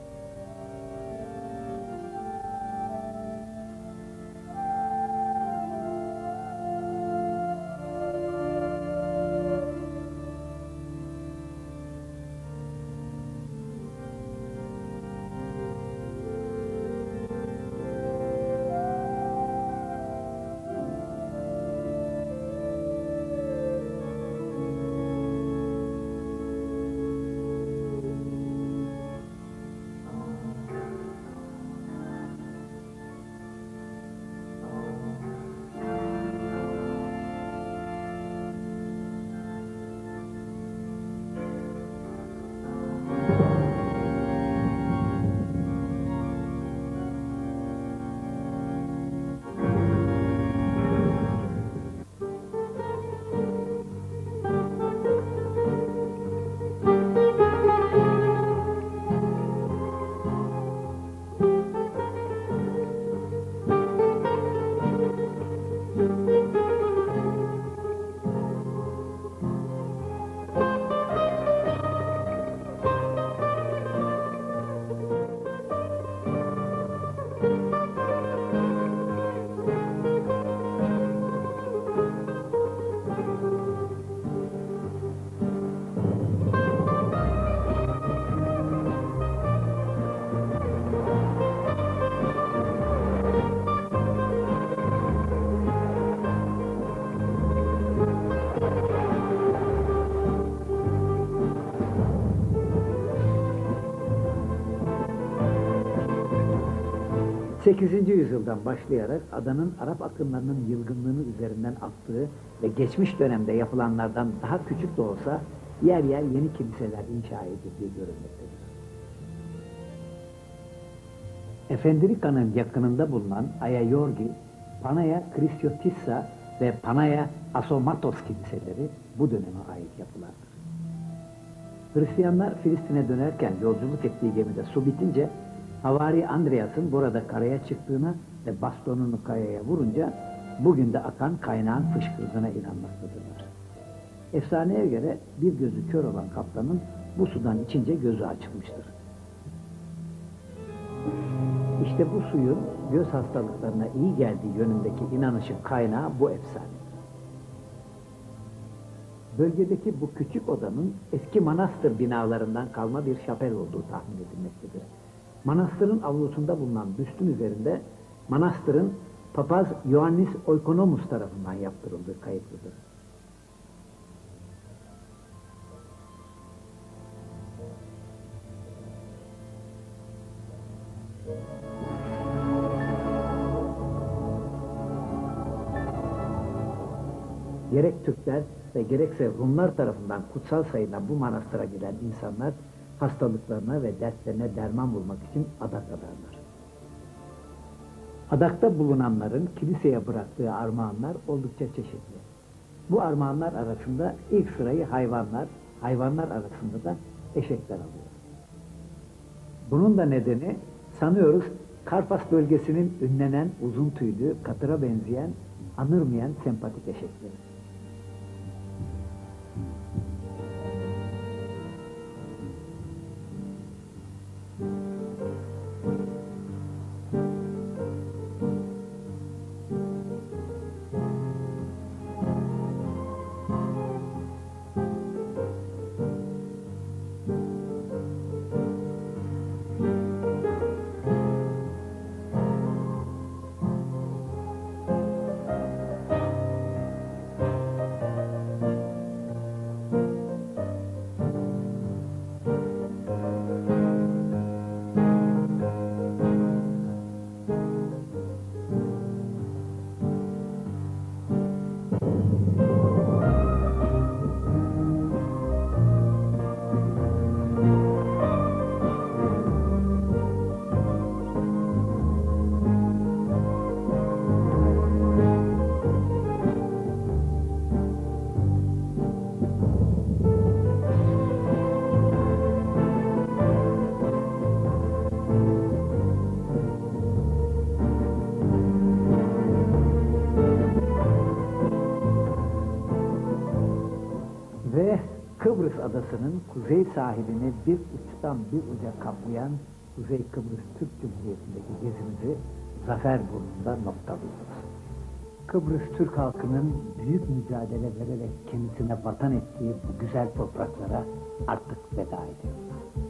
...8. yüzyıldan başlayarak adanın Arap akınlarının yılgınlığını üzerinden attığı ve geçmiş dönemde yapılanlardan daha küçük de olsa yer yer yeni kiliseler inşa edildiği görülmektedir. Efendirika'nın yakınında bulunan Ayayorgi, Panaya Kristiotissa ve Panaya Asomatos kiliseleri bu döneme ait yapılardır. Hristiyanlar Filistin'e dönerken yolculuk ettiği gemide su bitince Havari Andreas'ın burada karaya çıktığına ve bastonunu kayaya vurunca bugün de akan kaynağın fışkırdığına inanmaktadırlar. Efsaneye göre bir gözü kör olan kaptanın bu sudan içince gözü açılmıştır. İşte bu suyun göz hastalıklarına iyi geldiği yönündeki inanışın kaynağı bu efsanedir. Bölgedeki bu küçük odanın eski manastır binalarından kalma bir şapel olduğu tahmin edilmektedir. Manastırın avlusunda bulunan büstün üzerinde manastırın papaz Ioannis Oikonomos tarafından yaptırıldığı kayıtlıdır. Gerek Türkler ve gerekse Rumlar tarafından kutsal sayılan bu manastıra gelen insanlar hastalıklarına ve dertlerine derman bulmak için adak adarlar. Adakta bulunanların kiliseye bıraktığı armağanlar oldukça çeşitli. Bu armağanlar arasında ilk sırayı hayvanlar arasında da eşekler alıyor. Bunun da nedeni sanıyoruz Karpas bölgesinin ünlenen uzun tüylü, katıra benzeyen, anırmayan sempatik eşekleri. Ve Kıbrıs adasının kuzey sahilini bir uçtan bir uca kaplayan Kuzey Kıbrıs Türk Cumhuriyeti'ndeki gezimizi Zaferburnu'nda noktalıyoruz. Kıbrıs Türk halkının büyük mücadele vererek kendisine vatan ettiği bu güzel topraklara artık veda ediyoruz.